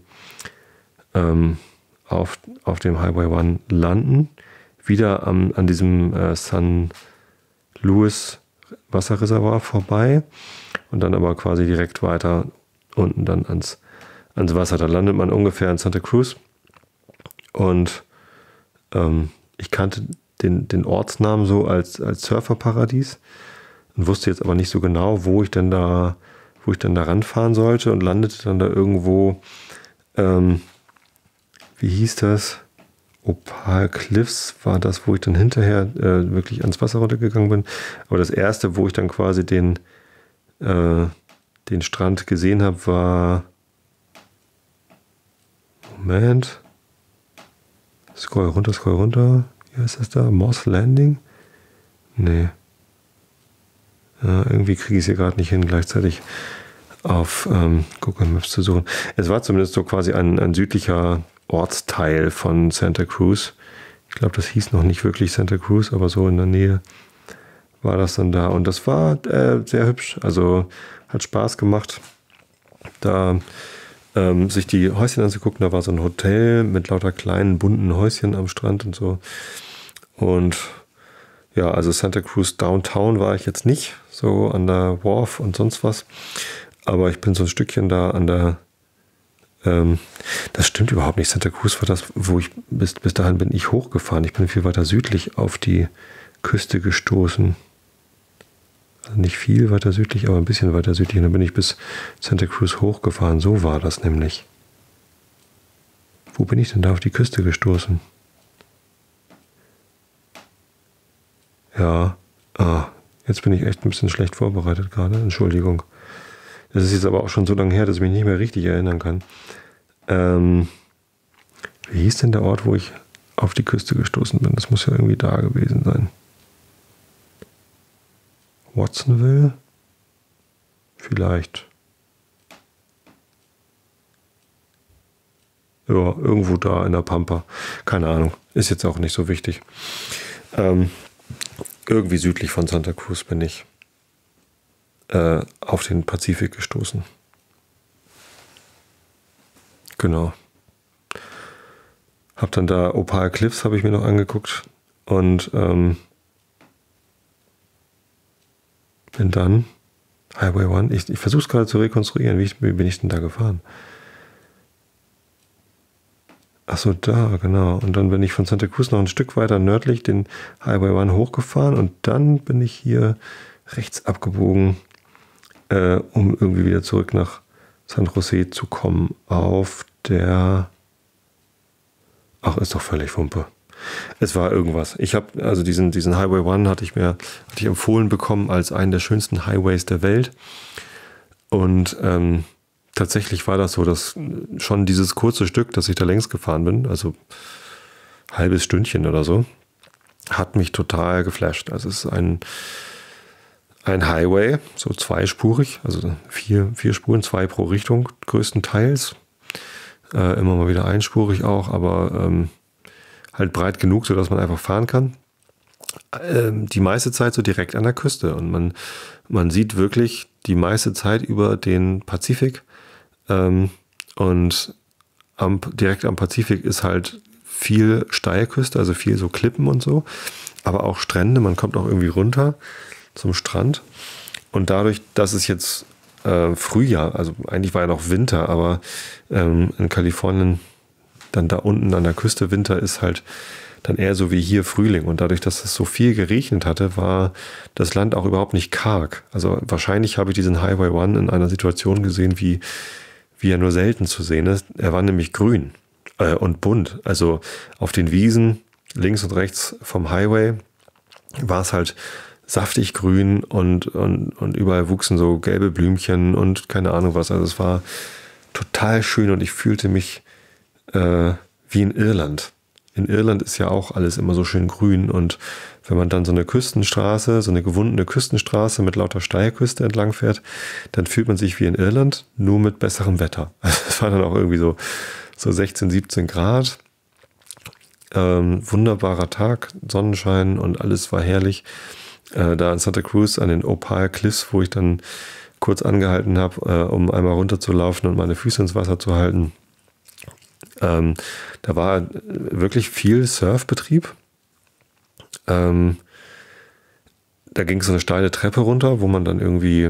auf dem Highway 1 landen, wieder an diesem San Luis Wasserreservoir vorbei und dann aber quasi direkt weiter unten dann ans Wasser. Da landet man ungefähr in Santa Cruz und ich kannte den Ortsnamen so als Surferparadies und wusste jetzt aber nicht so genau, wo ich denn da ranfahren sollte und landete dann da irgendwo, wie hieß das? Opal Cliffs war das, wo ich dann hinterher wirklich ans Wasser runtergegangen bin. Aber das erste, wo ich dann quasi den Strand gesehen habe, war, Moment, scroll runter, wie heißt das da? Moss Landing? Nee. Irgendwie kriege ich es hier gerade nicht hin, gleichzeitig auf Google Maps zu suchen. Es war zumindest so quasi ein südlicher Ortsteil von Santa Cruz. Ich glaube, das hieß noch nicht wirklich Santa Cruz, aber so in der Nähe war das dann da. Und das war sehr hübsch. Also hat Spaß gemacht, da sich die Häuschen anzugucken. Da war so ein Hotel mit lauter kleinen, bunten Häuschen am Strand und so. Und ja, also Santa Cruz Downtown war ich jetzt nicht, so an der Wharf und sonst was. Aber ich bin so ein Stückchen da an der, das stimmt überhaupt nicht. Santa Cruz war das, wo ich, bis dahin bin ich hochgefahren. Ich bin viel weiter südlich auf die Küste gestoßen. Also nicht viel weiter südlich, aber ein bisschen weiter südlich. Und dann bin ich bis Santa Cruz hochgefahren. So war das nämlich. Wo bin ich denn da auf die Küste gestoßen? Ja, jetzt bin ich echt ein bisschen schlecht vorbereitet gerade. Entschuldigung. Das ist jetzt aber auch schon so lange her, dass ich mich nicht mehr richtig erinnern kann. Wie hieß denn der Ort, wo ich auf die Küste gestoßen bin? Das muss ja irgendwie da gewesen sein. Watsonville? Vielleicht. Ja, irgendwo da in der Pampa. Keine Ahnung. Ist jetzt auch nicht so wichtig. Irgendwie südlich von Santa Cruz bin ich auf den Pazifik gestoßen. Genau. Hab dann da Opal Cliffs habe ich mir noch angeguckt und bin dann Highway 1. Ich versuche es gerade zu rekonstruieren. Wie bin ich denn da gefahren? Achso, da, genau. Und dann bin ich von Santa Cruz noch ein Stück weiter nördlich den Highway 1 hochgefahren und dann bin ich hier rechts abgebogen, um irgendwie wieder zurück nach San Jose zu kommen auf der... Ach, ist doch völlig Wumpe. Es war irgendwas. Ich habe, also diesen Highway 1 hatte ich empfohlen bekommen als einen der schönsten Highways der Welt. Und tatsächlich war das so, dass schon dieses kurze Stück, das ich da längs gefahren bin, also halbes Stündchen oder so, hat mich total geflasht. Also es ist ein Highway, so zweispurig, also vier Spuren, 2 pro Richtung größtenteils. Immer mal wieder einspurig auch, aber halt breit genug, sodass man einfach fahren kann. Die meiste Zeit so direkt an der Küste und man sieht wirklich die meiste Zeit über den Pazifik und direkt am Pazifik ist halt viel Steilküste, also viel so Klippen und so, aber auch Strände, man kommt auch irgendwie runter zum Strand und dadurch, dass es jetzt Frühjahr, also eigentlich war ja noch Winter, aber in Kalifornien dann da unten an der Küste Winter ist halt dann eher so wie hier Frühling. Und dadurch, dass es so viel geregnet hatte, war das Land auch überhaupt nicht karg. Also wahrscheinlich habe ich diesen Highway 1 in einer Situation gesehen, wie er nur selten zu sehen ist. Er war nämlich grün und bunt. Also auf den Wiesen links und rechts vom Highway war es halt saftig grün und überall wuchsen so gelbe Blümchen und keine Ahnung was. Also es war total schön und ich fühlte mich wie in Irland. In Irland ist ja auch alles immer so schön grün und wenn man dann so eine Küstenstraße, so eine gewundene Küstenstraße mit lauter Steilküste entlang fährt, dann fühlt man sich wie in Irland, nur mit besserem Wetter. Es war dann auch irgendwie so 16, 17 Grad. Wunderbarer Tag, Sonnenschein und alles war herrlich. Da in Santa Cruz an den Opal Cliffs, wo ich dann kurz angehalten habe, um einmal runterzulaufen und meine Füße ins Wasser zu halten. Da war wirklich viel Surfbetrieb. da ging es so eine steile Treppe runter, wo man dann irgendwie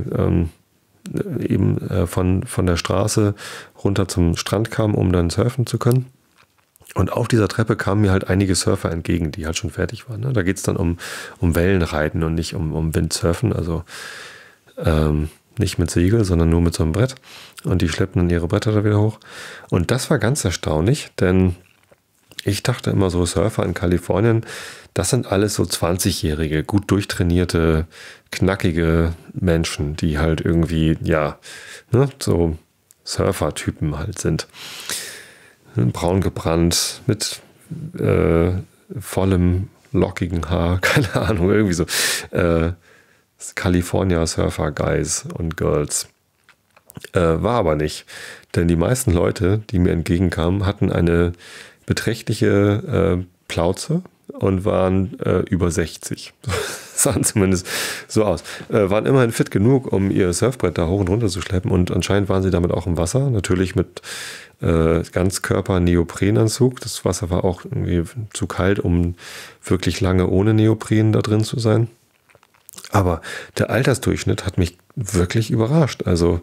von der Straße runter zum Strand kam, um dann surfen zu können. Und auf dieser Treppe kamen mir halt einige Surfer entgegen, die halt schon fertig waren. Ne? Da geht es dann um Wellenreiten und nicht um Windsurfen, also nicht mit Segel, sondern nur mit so einem Brett. Und die schleppen dann ihre Bretter da wieder hoch. Und das war ganz erstaunlich, denn ich dachte immer so, Surfer in Kalifornien, das sind alles so 20-jährige, gut durchtrainierte, knackige Menschen, die halt irgendwie, so Surfer-Typen halt sind. Braun gebrannt, mit vollem, lockigen Haar, keine Ahnung, irgendwie so. California Surfer Guys und Girls. War aber nicht. Denn die meisten Leute, die mir entgegenkamen, hatten eine beträchtliche Plauze und waren über 60. Sahen zumindest so aus. Waren immerhin fit genug, um ihr Surfbrett da hoch und runter zu schleppen. Und anscheinend waren sie damit auch im Wasser. Natürlich mit Ganzkörper-Neoprenanzug. Das Wasser war auch irgendwie zu kalt, um wirklich lange ohne Neopren da drin zu sein. Aber der Altersdurchschnitt hat mich wirklich überrascht. Also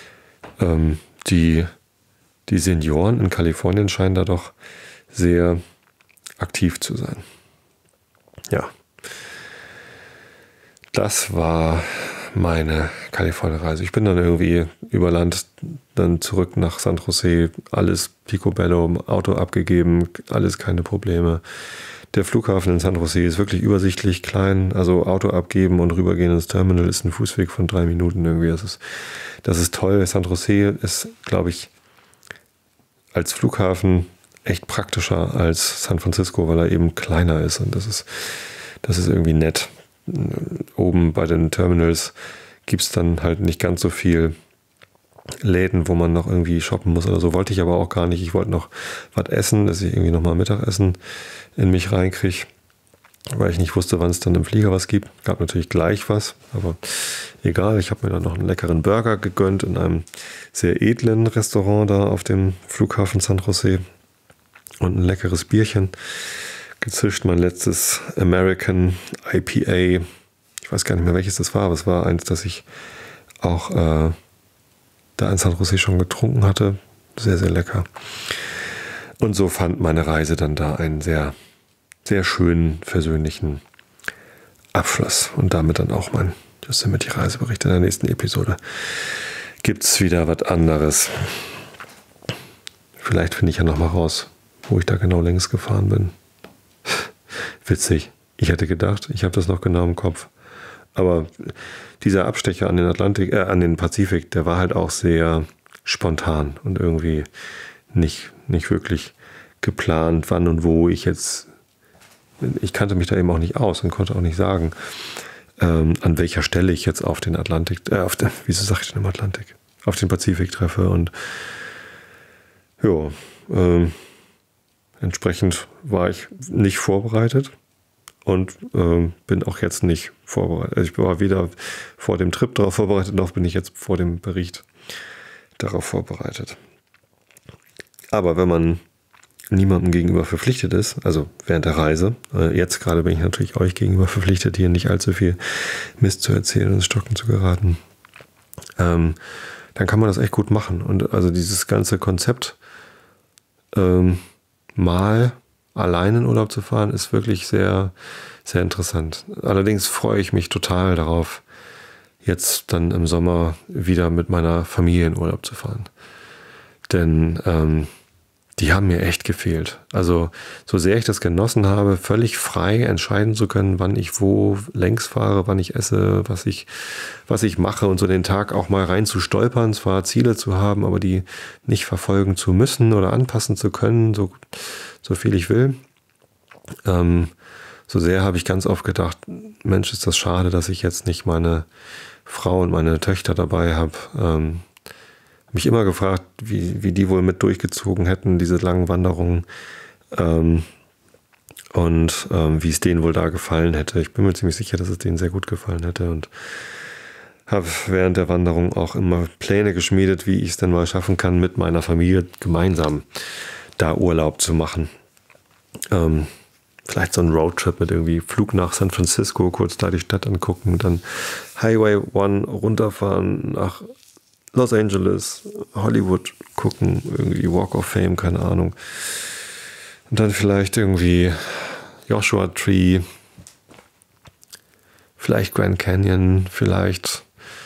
die Senioren in Kalifornien scheinen da doch sehr aktiv zu sein. Ja, das war meine Kalifornien-Reise. Ich bin dann irgendwie über Land dann zurück nach San Jose, alles picobello, Auto abgegeben, alles keine Probleme. Der Flughafen in San Jose ist wirklich übersichtlich klein, also Auto abgeben und rübergehen ins Terminal ist ein Fußweg von 3 Minuten irgendwie. Das ist toll. San Jose ist, glaube ich, als Flughafen echt praktischer als San Francisco, weil er eben kleiner ist und das ist irgendwie nett. Oben bei den Terminals gibt es dann halt nicht ganz so viel Läden, wo man noch irgendwie shoppen muss oder so. Wollte ich aber auch gar nicht. Ich wollte noch was essen, dass ich irgendwie nochmal Mittagessen in mich reinkriege, weil ich nicht wusste, wann es dann im Flieger was gibt. Gab natürlich gleich was, aber egal. Ich habe mir dann noch einen leckeren Burger gegönnt in einem sehr edlen Restaurant da auf dem Flughafen San Jose und ein leckeres Bierchen gezischt. Mein letztes American IPA. Ich weiß gar nicht mehr, welches das war, aber es war eins, das ich auch da in San Jose schon getrunken hatte. Sehr, sehr lecker. Und so fand meine Reise dann da einen sehr, sehr schönen, versöhnlichen Abschluss. Und damit dann auch mein Yosemite-Reisebericht. In der nächsten Episode gibt es wieder was anderes. Vielleicht finde ich ja nochmal raus, wo ich da genau längs gefahren bin. Witzig. Ich hätte gedacht, ich habe das noch genau im Kopf. Aber dieser Abstecher an den Pazifik, der war halt auch sehr spontan und irgendwie nicht wirklich geplant, wann und wo ich kannte mich da eben auch nicht aus und konnte auch nicht sagen, an welcher Stelle ich jetzt auf den auf den Pazifik treffe und entsprechend war ich nicht vorbereitet. Und bin auch jetzt nicht vorbereitet. Also ich war weder vor dem Trip darauf vorbereitet, noch bin ich jetzt vor dem Bericht darauf vorbereitet. Aber wenn man niemandem gegenüber verpflichtet ist, also während der Reise, jetzt gerade bin ich natürlich euch gegenüber verpflichtet, hier nicht allzu viel Mist zu erzählen und ins Stocken zu geraten, dann kann man das echt gut machen. Und also dieses ganze Konzept, mal allein in Urlaub zu fahren, ist wirklich sehr, sehr interessant. Allerdings freue ich mich total darauf, jetzt dann im Sommer wieder mit meiner Familie in Urlaub zu fahren. Denn die haben mir echt gefehlt. Also so sehr ich das genossen habe, völlig frei entscheiden zu können, wann ich wo längs fahre, wann ich esse, was ich mache und so den Tag auch mal rein zu stolpern, zwar Ziele zu haben, aber die nicht verfolgen zu müssen oder anpassen zu können, so viel ich will. So sehr habe ich ganz oft gedacht, Mensch, ist das schade, dass ich jetzt nicht meine Frau und meine Töchter dabei habe. Mich immer gefragt, wie die wohl mit durchgezogen hätten, diese langen Wanderungen. Und wie es denen wohl da gefallen hätte. Ich bin mir ziemlich sicher, dass es denen sehr gut gefallen hätte. Und habe während der Wanderung auch immer Pläne geschmiedet, wie ich es denn mal schaffen kann, mit meiner Familie gemeinsam da Urlaub zu machen. vielleicht so ein Roadtrip mit irgendwie Flug nach San Francisco, kurz da die Stadt angucken, dann Highway 1 runterfahren nach Los Angeles, Hollywood gucken, irgendwie Walk of Fame, keine Ahnung. Und dann vielleicht irgendwie Joshua Tree, vielleicht Grand Canyon, vielleicht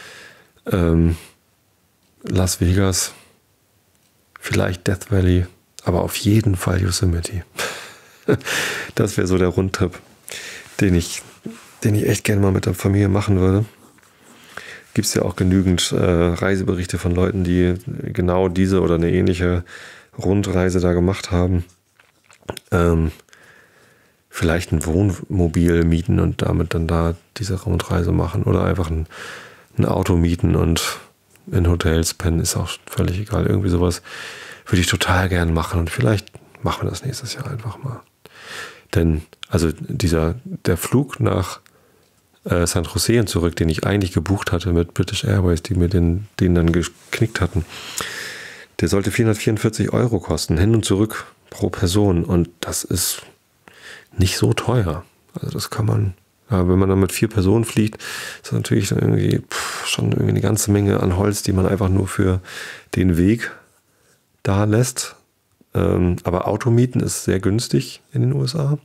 Las Vegas, vielleicht Death Valley, aber auf jeden Fall Yosemite. Das wäre so der Rundtrip, den ich echt gerne mal mit der Familie machen würde. Gibt es ja auch genügend Reiseberichte von Leuten, die genau diese oder eine ähnliche Rundreise da gemacht haben. Vielleicht ein Wohnmobil mieten und damit dann da diese Rundreise machen oder einfach ein Auto mieten und in Hotels pennen, ist auch völlig egal. Irgendwie sowas würde ich total gern machen und vielleicht machen wir das nächstes Jahr einfach mal. Denn also der Flug nach San Jose und zurück, den ich eigentlich gebucht hatte mit British Airways, die mir den dann geknickt hatten, der sollte 444 € kosten, hin und zurück pro Person. Und das ist nicht so teuer. Also das kann man, ja, wenn man dann mit 4 Personen fliegt, ist das natürlich dann irgendwie schon irgendwie eine ganze Menge an Holz, die man einfach nur für den Weg da lässt. Aber Automieten ist sehr günstig in den USA.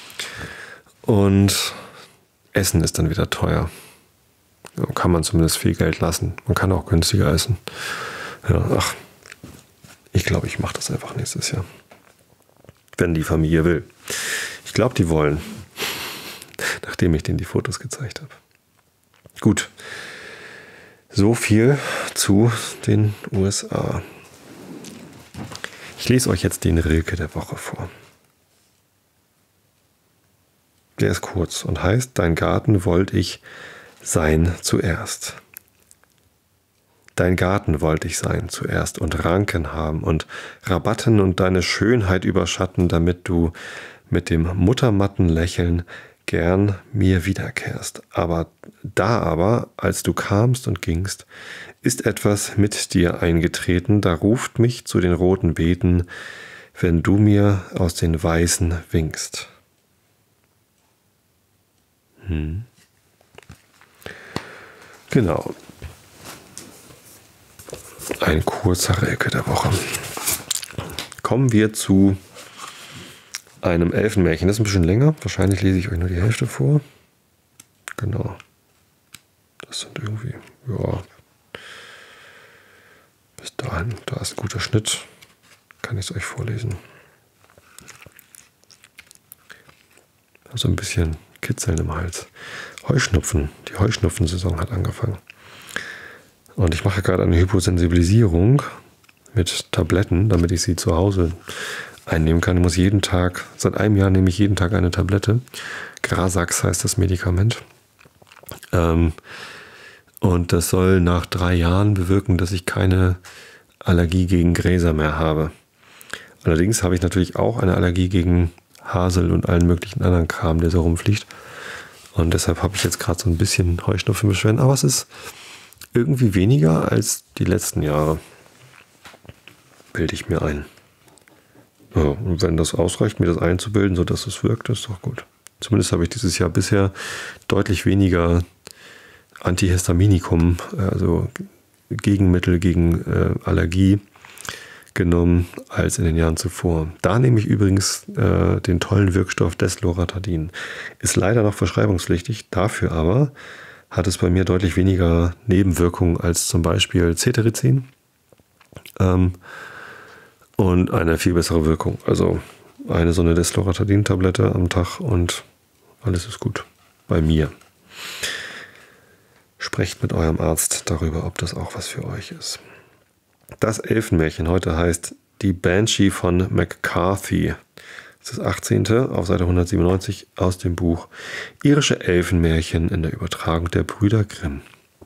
Und Essen ist dann wieder teuer. Da kann man zumindest viel Geld lassen. Man kann auch günstiger essen. Ja, ich glaube, ich mache das einfach nächstes Jahr. Wenn die Familie will. Ich glaube, die wollen. Nachdem ich denen die Fotos gezeigt habe. Gut. So viel zu den USA. Ich lese euch jetzt den Rilke der Woche vor. Der ist kurz und heißt: Dein Garten wollt ich sein zuerst. Dein Garten wollt ich sein zuerst und Ranken haben und Rabatten und deine Schönheit überschatten, damit du mit dem muttermatten Lächeln gern mir wiederkehrst. Aber, als du kamst und gingst, ist etwas mit dir eingetreten, da ruft mich zu den roten Beeten, wenn du mir aus den Weißen winkst. Genau. Ein kurzer Rilke der Woche. Kommen wir zu einem Elfenmärchen. Das ist ein bisschen länger. Wahrscheinlich lese ich euch nur die Hälfte vor. Genau. Das sind irgendwie, ja, bis dahin, da ist ein guter Schnitt. Kann ich es euch vorlesen. Also ein bisschen Kitzeln im Hals. Heuschnupfen. Die Heuschnupfensaison hat angefangen. Und ich mache gerade eine Hyposensibilisierung mit Tabletten, damit ich sie zu Hause einnehmen kann. Ich muss jeden Tag, seit einem Jahr nehme ich jeden Tag eine Tablette. Grasax heißt das Medikament. Und das soll nach 3 Jahren bewirken, dass ich keine Allergie gegen Gräser mehr habe. Allerdings habe ich natürlich auch eine Allergie gegen Hasel und allen möglichen anderen Kram, der so rumfliegt. Und deshalb habe ich jetzt gerade so ein bisschen Heuschnupfenbeschwerden. Aber es ist irgendwie weniger als die letzten Jahre, bilde ich mir ein. Ja, und wenn das ausreicht, mir das einzubilden, sodass es wirkt, ist doch gut. Zumindest habe ich dieses Jahr bisher deutlich weniger Antihistaminikum, also Gegenmittel gegen Allergie, genommen als in den Jahren zuvor. Da nehme ich übrigens den tollen Wirkstoff Desloratadin. Ist leider noch verschreibungspflichtig, dafür aber hat es bei mir deutlich weniger Nebenwirkungen als zum Beispiel Cetirizin und eine viel bessere Wirkung. Also eine so eine Desloratadin-Tablette am Tag und alles ist gut bei mir. Sprecht mit eurem Arzt darüber, ob das auch was für euch ist. Das Elfenmärchen heute heißt Die Banshee von McCarthy. Das ist das 18. auf Seite 197 aus dem Buch Irische Elfenmärchen in der Übertragung der Brüder Grimm.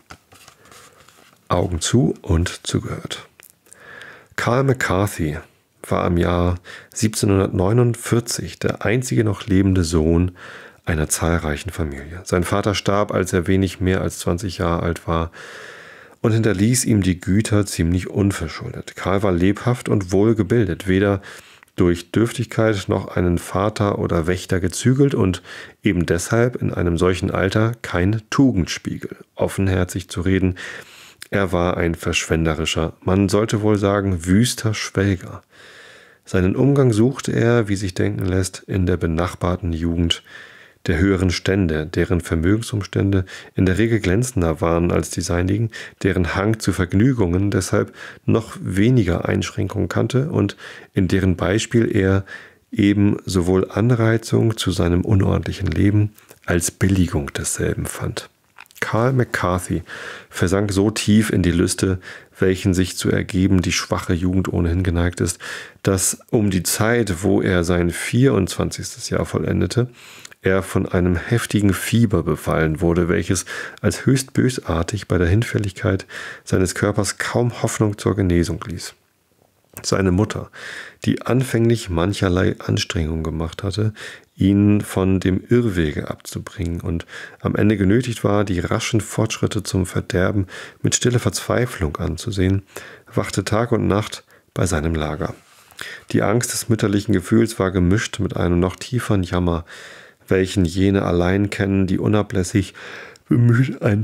Augen zu und zugehört. Carl McCarthy war im Jahr 1749 der einzige noch lebende Sohn einer zahlreichen Familie. Sein Vater starb, als er wenig mehr als 20 Jahre alt war und hinterließ ihm die Güter ziemlich unverschuldet. Karl war lebhaft und wohlgebildet, weder durch Dürftigkeit noch einen Vater oder Wächter gezügelt und eben deshalb in einem solchen Alter kein Tugendspiegel. Offenherzig zu reden, er war ein verschwenderischer, man sollte wohl sagen wüster Schwelger. Seinen Umgang suchte er, wie sich denken lässt, in der benachbarten Jugend der höheren Stände, deren Vermögensumstände in der Regel glänzender waren als die seinigen, deren Hang zu Vergnügungen deshalb noch weniger Einschränkungen kannte und in deren Beispiel er eben sowohl Anreizung zu seinem unordentlichen Leben als Billigung desselben fand. Karl McCarthy versank so tief in die Lüste, welchen sich zu ergeben die schwache Jugend ohnehin geneigt ist, dass um die Zeit, wo er sein 24. Jahr vollendete, er von einem heftigen Fieber befallen wurde, welches als höchst bösartig bei der Hinfälligkeit seines Körpers kaum Hoffnung zur Genesung ließ. Seine Mutter, die anfänglich mancherlei Anstrengungen gemacht hatte, ihn von dem Irrwege abzubringen und am Ende genötigt war, die raschen Fortschritte zum Verderben mit stiller Verzweiflung anzusehen, wachte Tag und Nacht bei seinem Lager. Die Angst des mütterlichen Gefühls war gemischt mit einem noch tieferen Jammer, welchen jene allein kennen, die unablässig bemüht, ein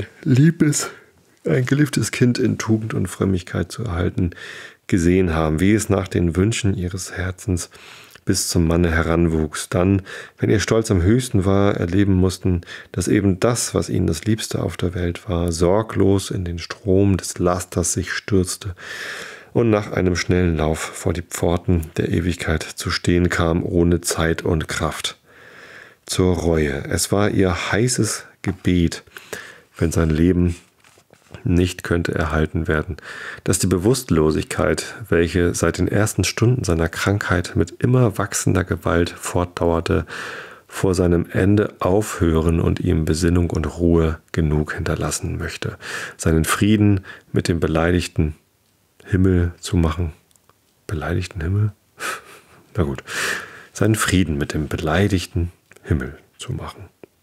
geliebtes Kind in Tugend und Frömmigkeit zu erhalten, gesehen haben, wie es nach den Wünschen ihres Herzens bis zum Manne heranwuchs, dann, wenn ihr Stolz am höchsten war, erleben mussten, dass eben das, was ihnen das Liebste auf der Welt war, sorglos in den Strom des Lasters sich stürzte und nach einem schnellen Lauf vor die Pforten der Ewigkeit zu stehen kam, ohne Zeit und Kraft zur Reue. Es war ihr heißes Gebet, wenn sein Leben nicht könnte erhalten werden, dass die Bewusstlosigkeit, welche seit den ersten Stunden seiner Krankheit mit immer wachsender Gewalt fortdauerte, vor seinem Ende aufhören und ihm Besinnung und Ruhe genug hinterlassen möchte, seinen Frieden mit dem beleidigten Himmel zu machen. Beleidigten Himmel? Na gut, seinen Frieden mit dem beleidigten Himmel zu machen.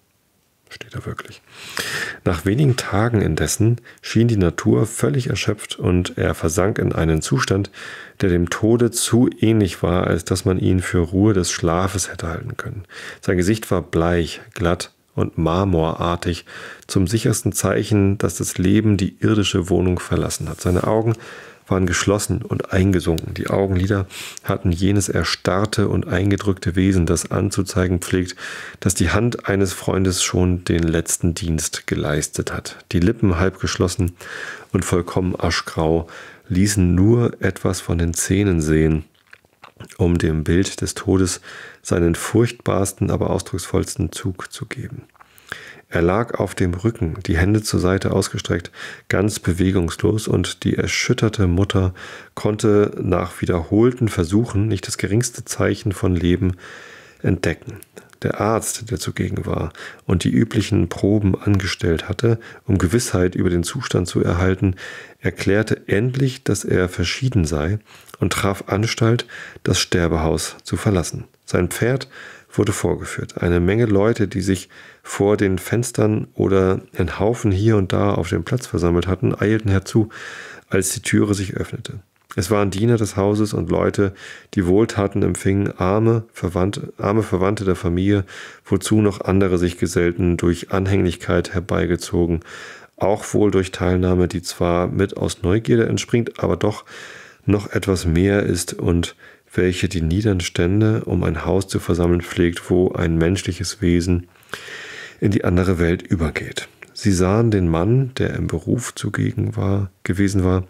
Steht da wirklich. Nach wenigen Tagen indessen schien die Natur völlig erschöpft und er versank in einen Zustand, der dem Tode zu ähnlich war, als dass man ihn für Ruhe des Schlafes hätte halten können. Sein Gesicht war bleich, glatt und marmorartig, zum sichersten Zeichen, dass das Leben die irdische Wohnung verlassen hat. Seine Augen waren geschlossen und eingesunken. Die Augenlider hatten jenes erstarrte und eingedrückte Wesen, das anzuzeigen pflegt, dass die Hand eines Freundes schon den letzten Dienst geleistet hat. Die Lippen halb geschlossen und vollkommen aschgrau ließen nur etwas von den Zähnen sehen, um dem Bild des Todes seinen furchtbarsten, aber ausdrucksvollsten Zug zu geben. Er lag auf dem Rücken, die Hände zur Seite ausgestreckt, ganz bewegungslos, und die erschütterte Mutter konnte nach wiederholten Versuchen nicht das geringste Zeichen von Leben entdecken. Der Arzt, der zugegen war und die üblichen Proben angestellt hatte, um Gewissheit über den Zustand zu erhalten, erklärte endlich, dass er verschieden sei und traf Anstalt, das Sterbehaus zu verlassen. Sein Pferd wurde vorgeführt. Eine Menge Leute, die sich vor den Fenstern oder in Haufen hier und da auf dem Platz versammelt hatten, eilten herzu, als die Türe sich öffnete. Es waren Diener des Hauses und Leute, die Wohltaten empfingen, arme Verwandte der Familie, wozu noch andere sich gesellten, durch Anhänglichkeit herbeigezogen, auch wohl durch Teilnahme, die zwar mit aus Neugierde entspringt, aber doch noch etwas mehr ist und welche die niederen Stände um ein Haus zu versammeln pflegt, wo ein menschliches Wesen in die andere Welt übergeht. Sie sahen den Mann, der im Beruf gewesen war,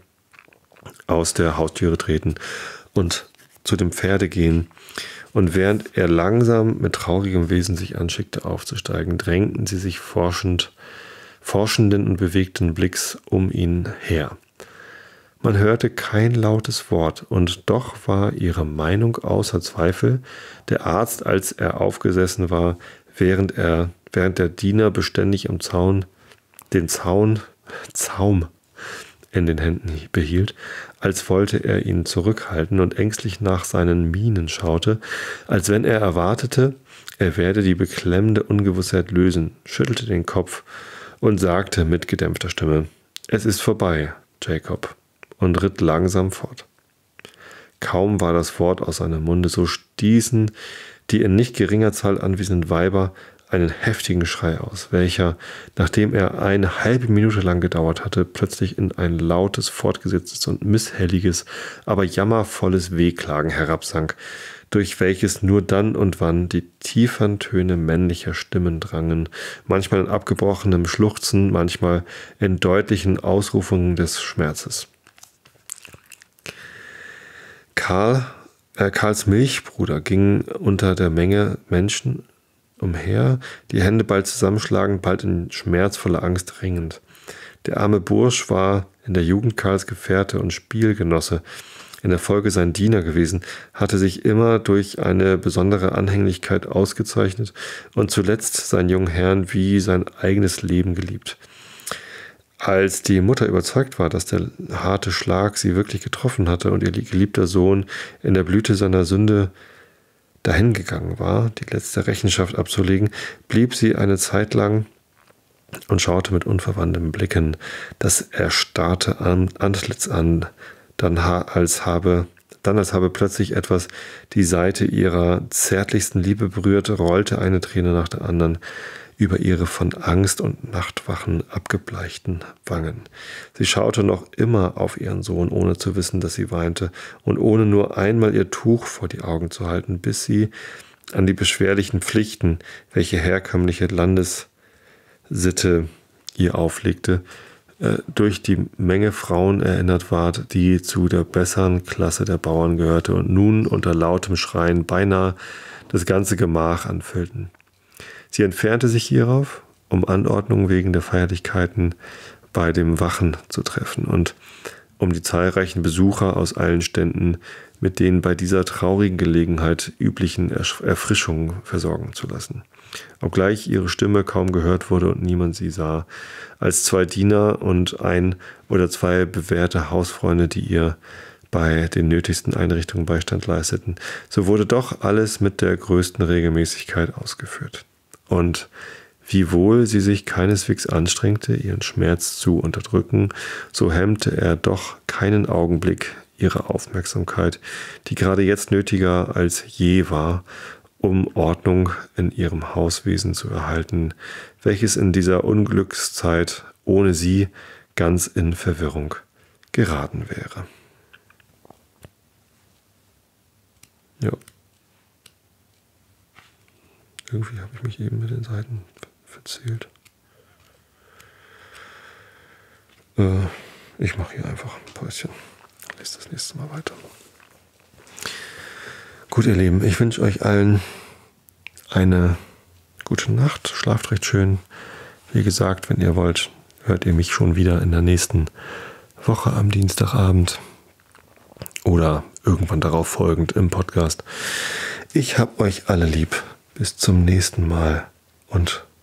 aus der Haustüre treten und zu dem Pferde gehen, und während er langsam mit traurigem Wesen sich anschickte aufzusteigen, drängten sie sich forschenden und bewegten Blicks um ihn her. Man hörte kein lautes Wort, und doch war ihre Meinung außer Zweifel. Der Arzt, als er aufgesessen war, während der Diener beständig den Zaum in den Händen behielt, als wollte er ihn zurückhalten und ängstlich nach seinen Mienen schaute, als wenn er erwartete, er werde die beklemmende Ungewissheit lösen, schüttelte den Kopf und sagte mit gedämpfter Stimme: „Es ist vorbei, Jacob“, und ritt langsam fort. Kaum war das Wort aus seinem Munde, so stießen die in nicht geringer Zahl anwesenden Weiber einen heftigen Schrei aus, welcher, nachdem er eine halbe Minute lang gedauert hatte, plötzlich in ein lautes, fortgesetztes und misshelliges, aber jammervolles Wehklagen herabsank, durch welches nur dann und wann die tieferen Töne männlicher Stimmen drangen, manchmal in abgebrochenem Schluchzen, manchmal in deutlichen Ausrufungen des Schmerzes. Karls Milchbruder ging unter der Menge Menschen umher, die Hände bald zusammenschlagend, bald in schmerzvoller Angst ringend. Der arme Bursch war in der Jugend Karls Gefährte und Spielgenosse, in der Folge sein Diener gewesen, hatte sich immer durch eine besondere Anhänglichkeit ausgezeichnet und zuletzt seinen jungen Herrn wie sein eigenes Leben geliebt. Als die Mutter überzeugt war, dass der harte Schlag sie wirklich getroffen hatte und ihr geliebter Sohn in der Blüte seiner Sünde dahingegangen war, die letzte Rechenschaft abzulegen, blieb sie eine Zeit lang und schaute mit unverwandtem Blicken das erstarrte Antlitz an, dann als habe plötzlich etwas die Seite ihrer zärtlichsten Liebe berührt, rollte eine Träne nach der anderen über ihre von Angst und Nachtwachen abgebleichten Wangen. Sie schaute noch immer auf ihren Sohn, ohne zu wissen, dass sie weinte, und ohne nur einmal ihr Tuch vor die Augen zu halten, bis sie an die beschwerlichen Pflichten, welche herkömmliche Landessitte ihr auflegte, durch die Menge Frauen erinnert ward, die zu der besseren Klasse der Bauern gehörte und nun unter lautem Schreien beinahe das ganze Gemach anfüllten. Sie entfernte sich hierauf, um Anordnung wegen der Feierlichkeiten bei dem Wachen zu treffen und um die zahlreichen Besucher aus allen Ständen mit den bei dieser traurigen Gelegenheit üblichen Erfrischungen versorgen zu lassen. Obgleich ihre Stimme kaum gehört wurde und niemand sie sah, als 2 Diener und 1 oder 2 bewährte Hausfreunde, die ihr bei den nötigsten Einrichtungen Beistand leisteten, so wurde doch alles mit der größten Regelmäßigkeit ausgeführt. Und wiewohl sie sich keineswegs anstrengte, ihren Schmerz zu unterdrücken, so hemmte er doch keinen Augenblick ihre Aufmerksamkeit, die gerade jetzt nötiger als je war, um Ordnung in ihrem Hauswesen zu erhalten, welches in dieser Unglückszeit ohne sie ganz in Verwirrung geraten wäre. Ja. Irgendwie habe ich mich eben mit den Seiten verzählt. Ich mache hier einfach ein Päuschen. Lese das nächste Mal weiter. Gut, ihr Lieben, ich wünsche euch allen eine gute Nacht. Schlaft recht schön. Wie gesagt, wenn ihr wollt, hört ihr mich schon wieder in der nächsten Woche am Dienstagabend oder irgendwann darauf folgend im Podcast. Ich hab euch alle lieb. Bis zum nächsten Mal und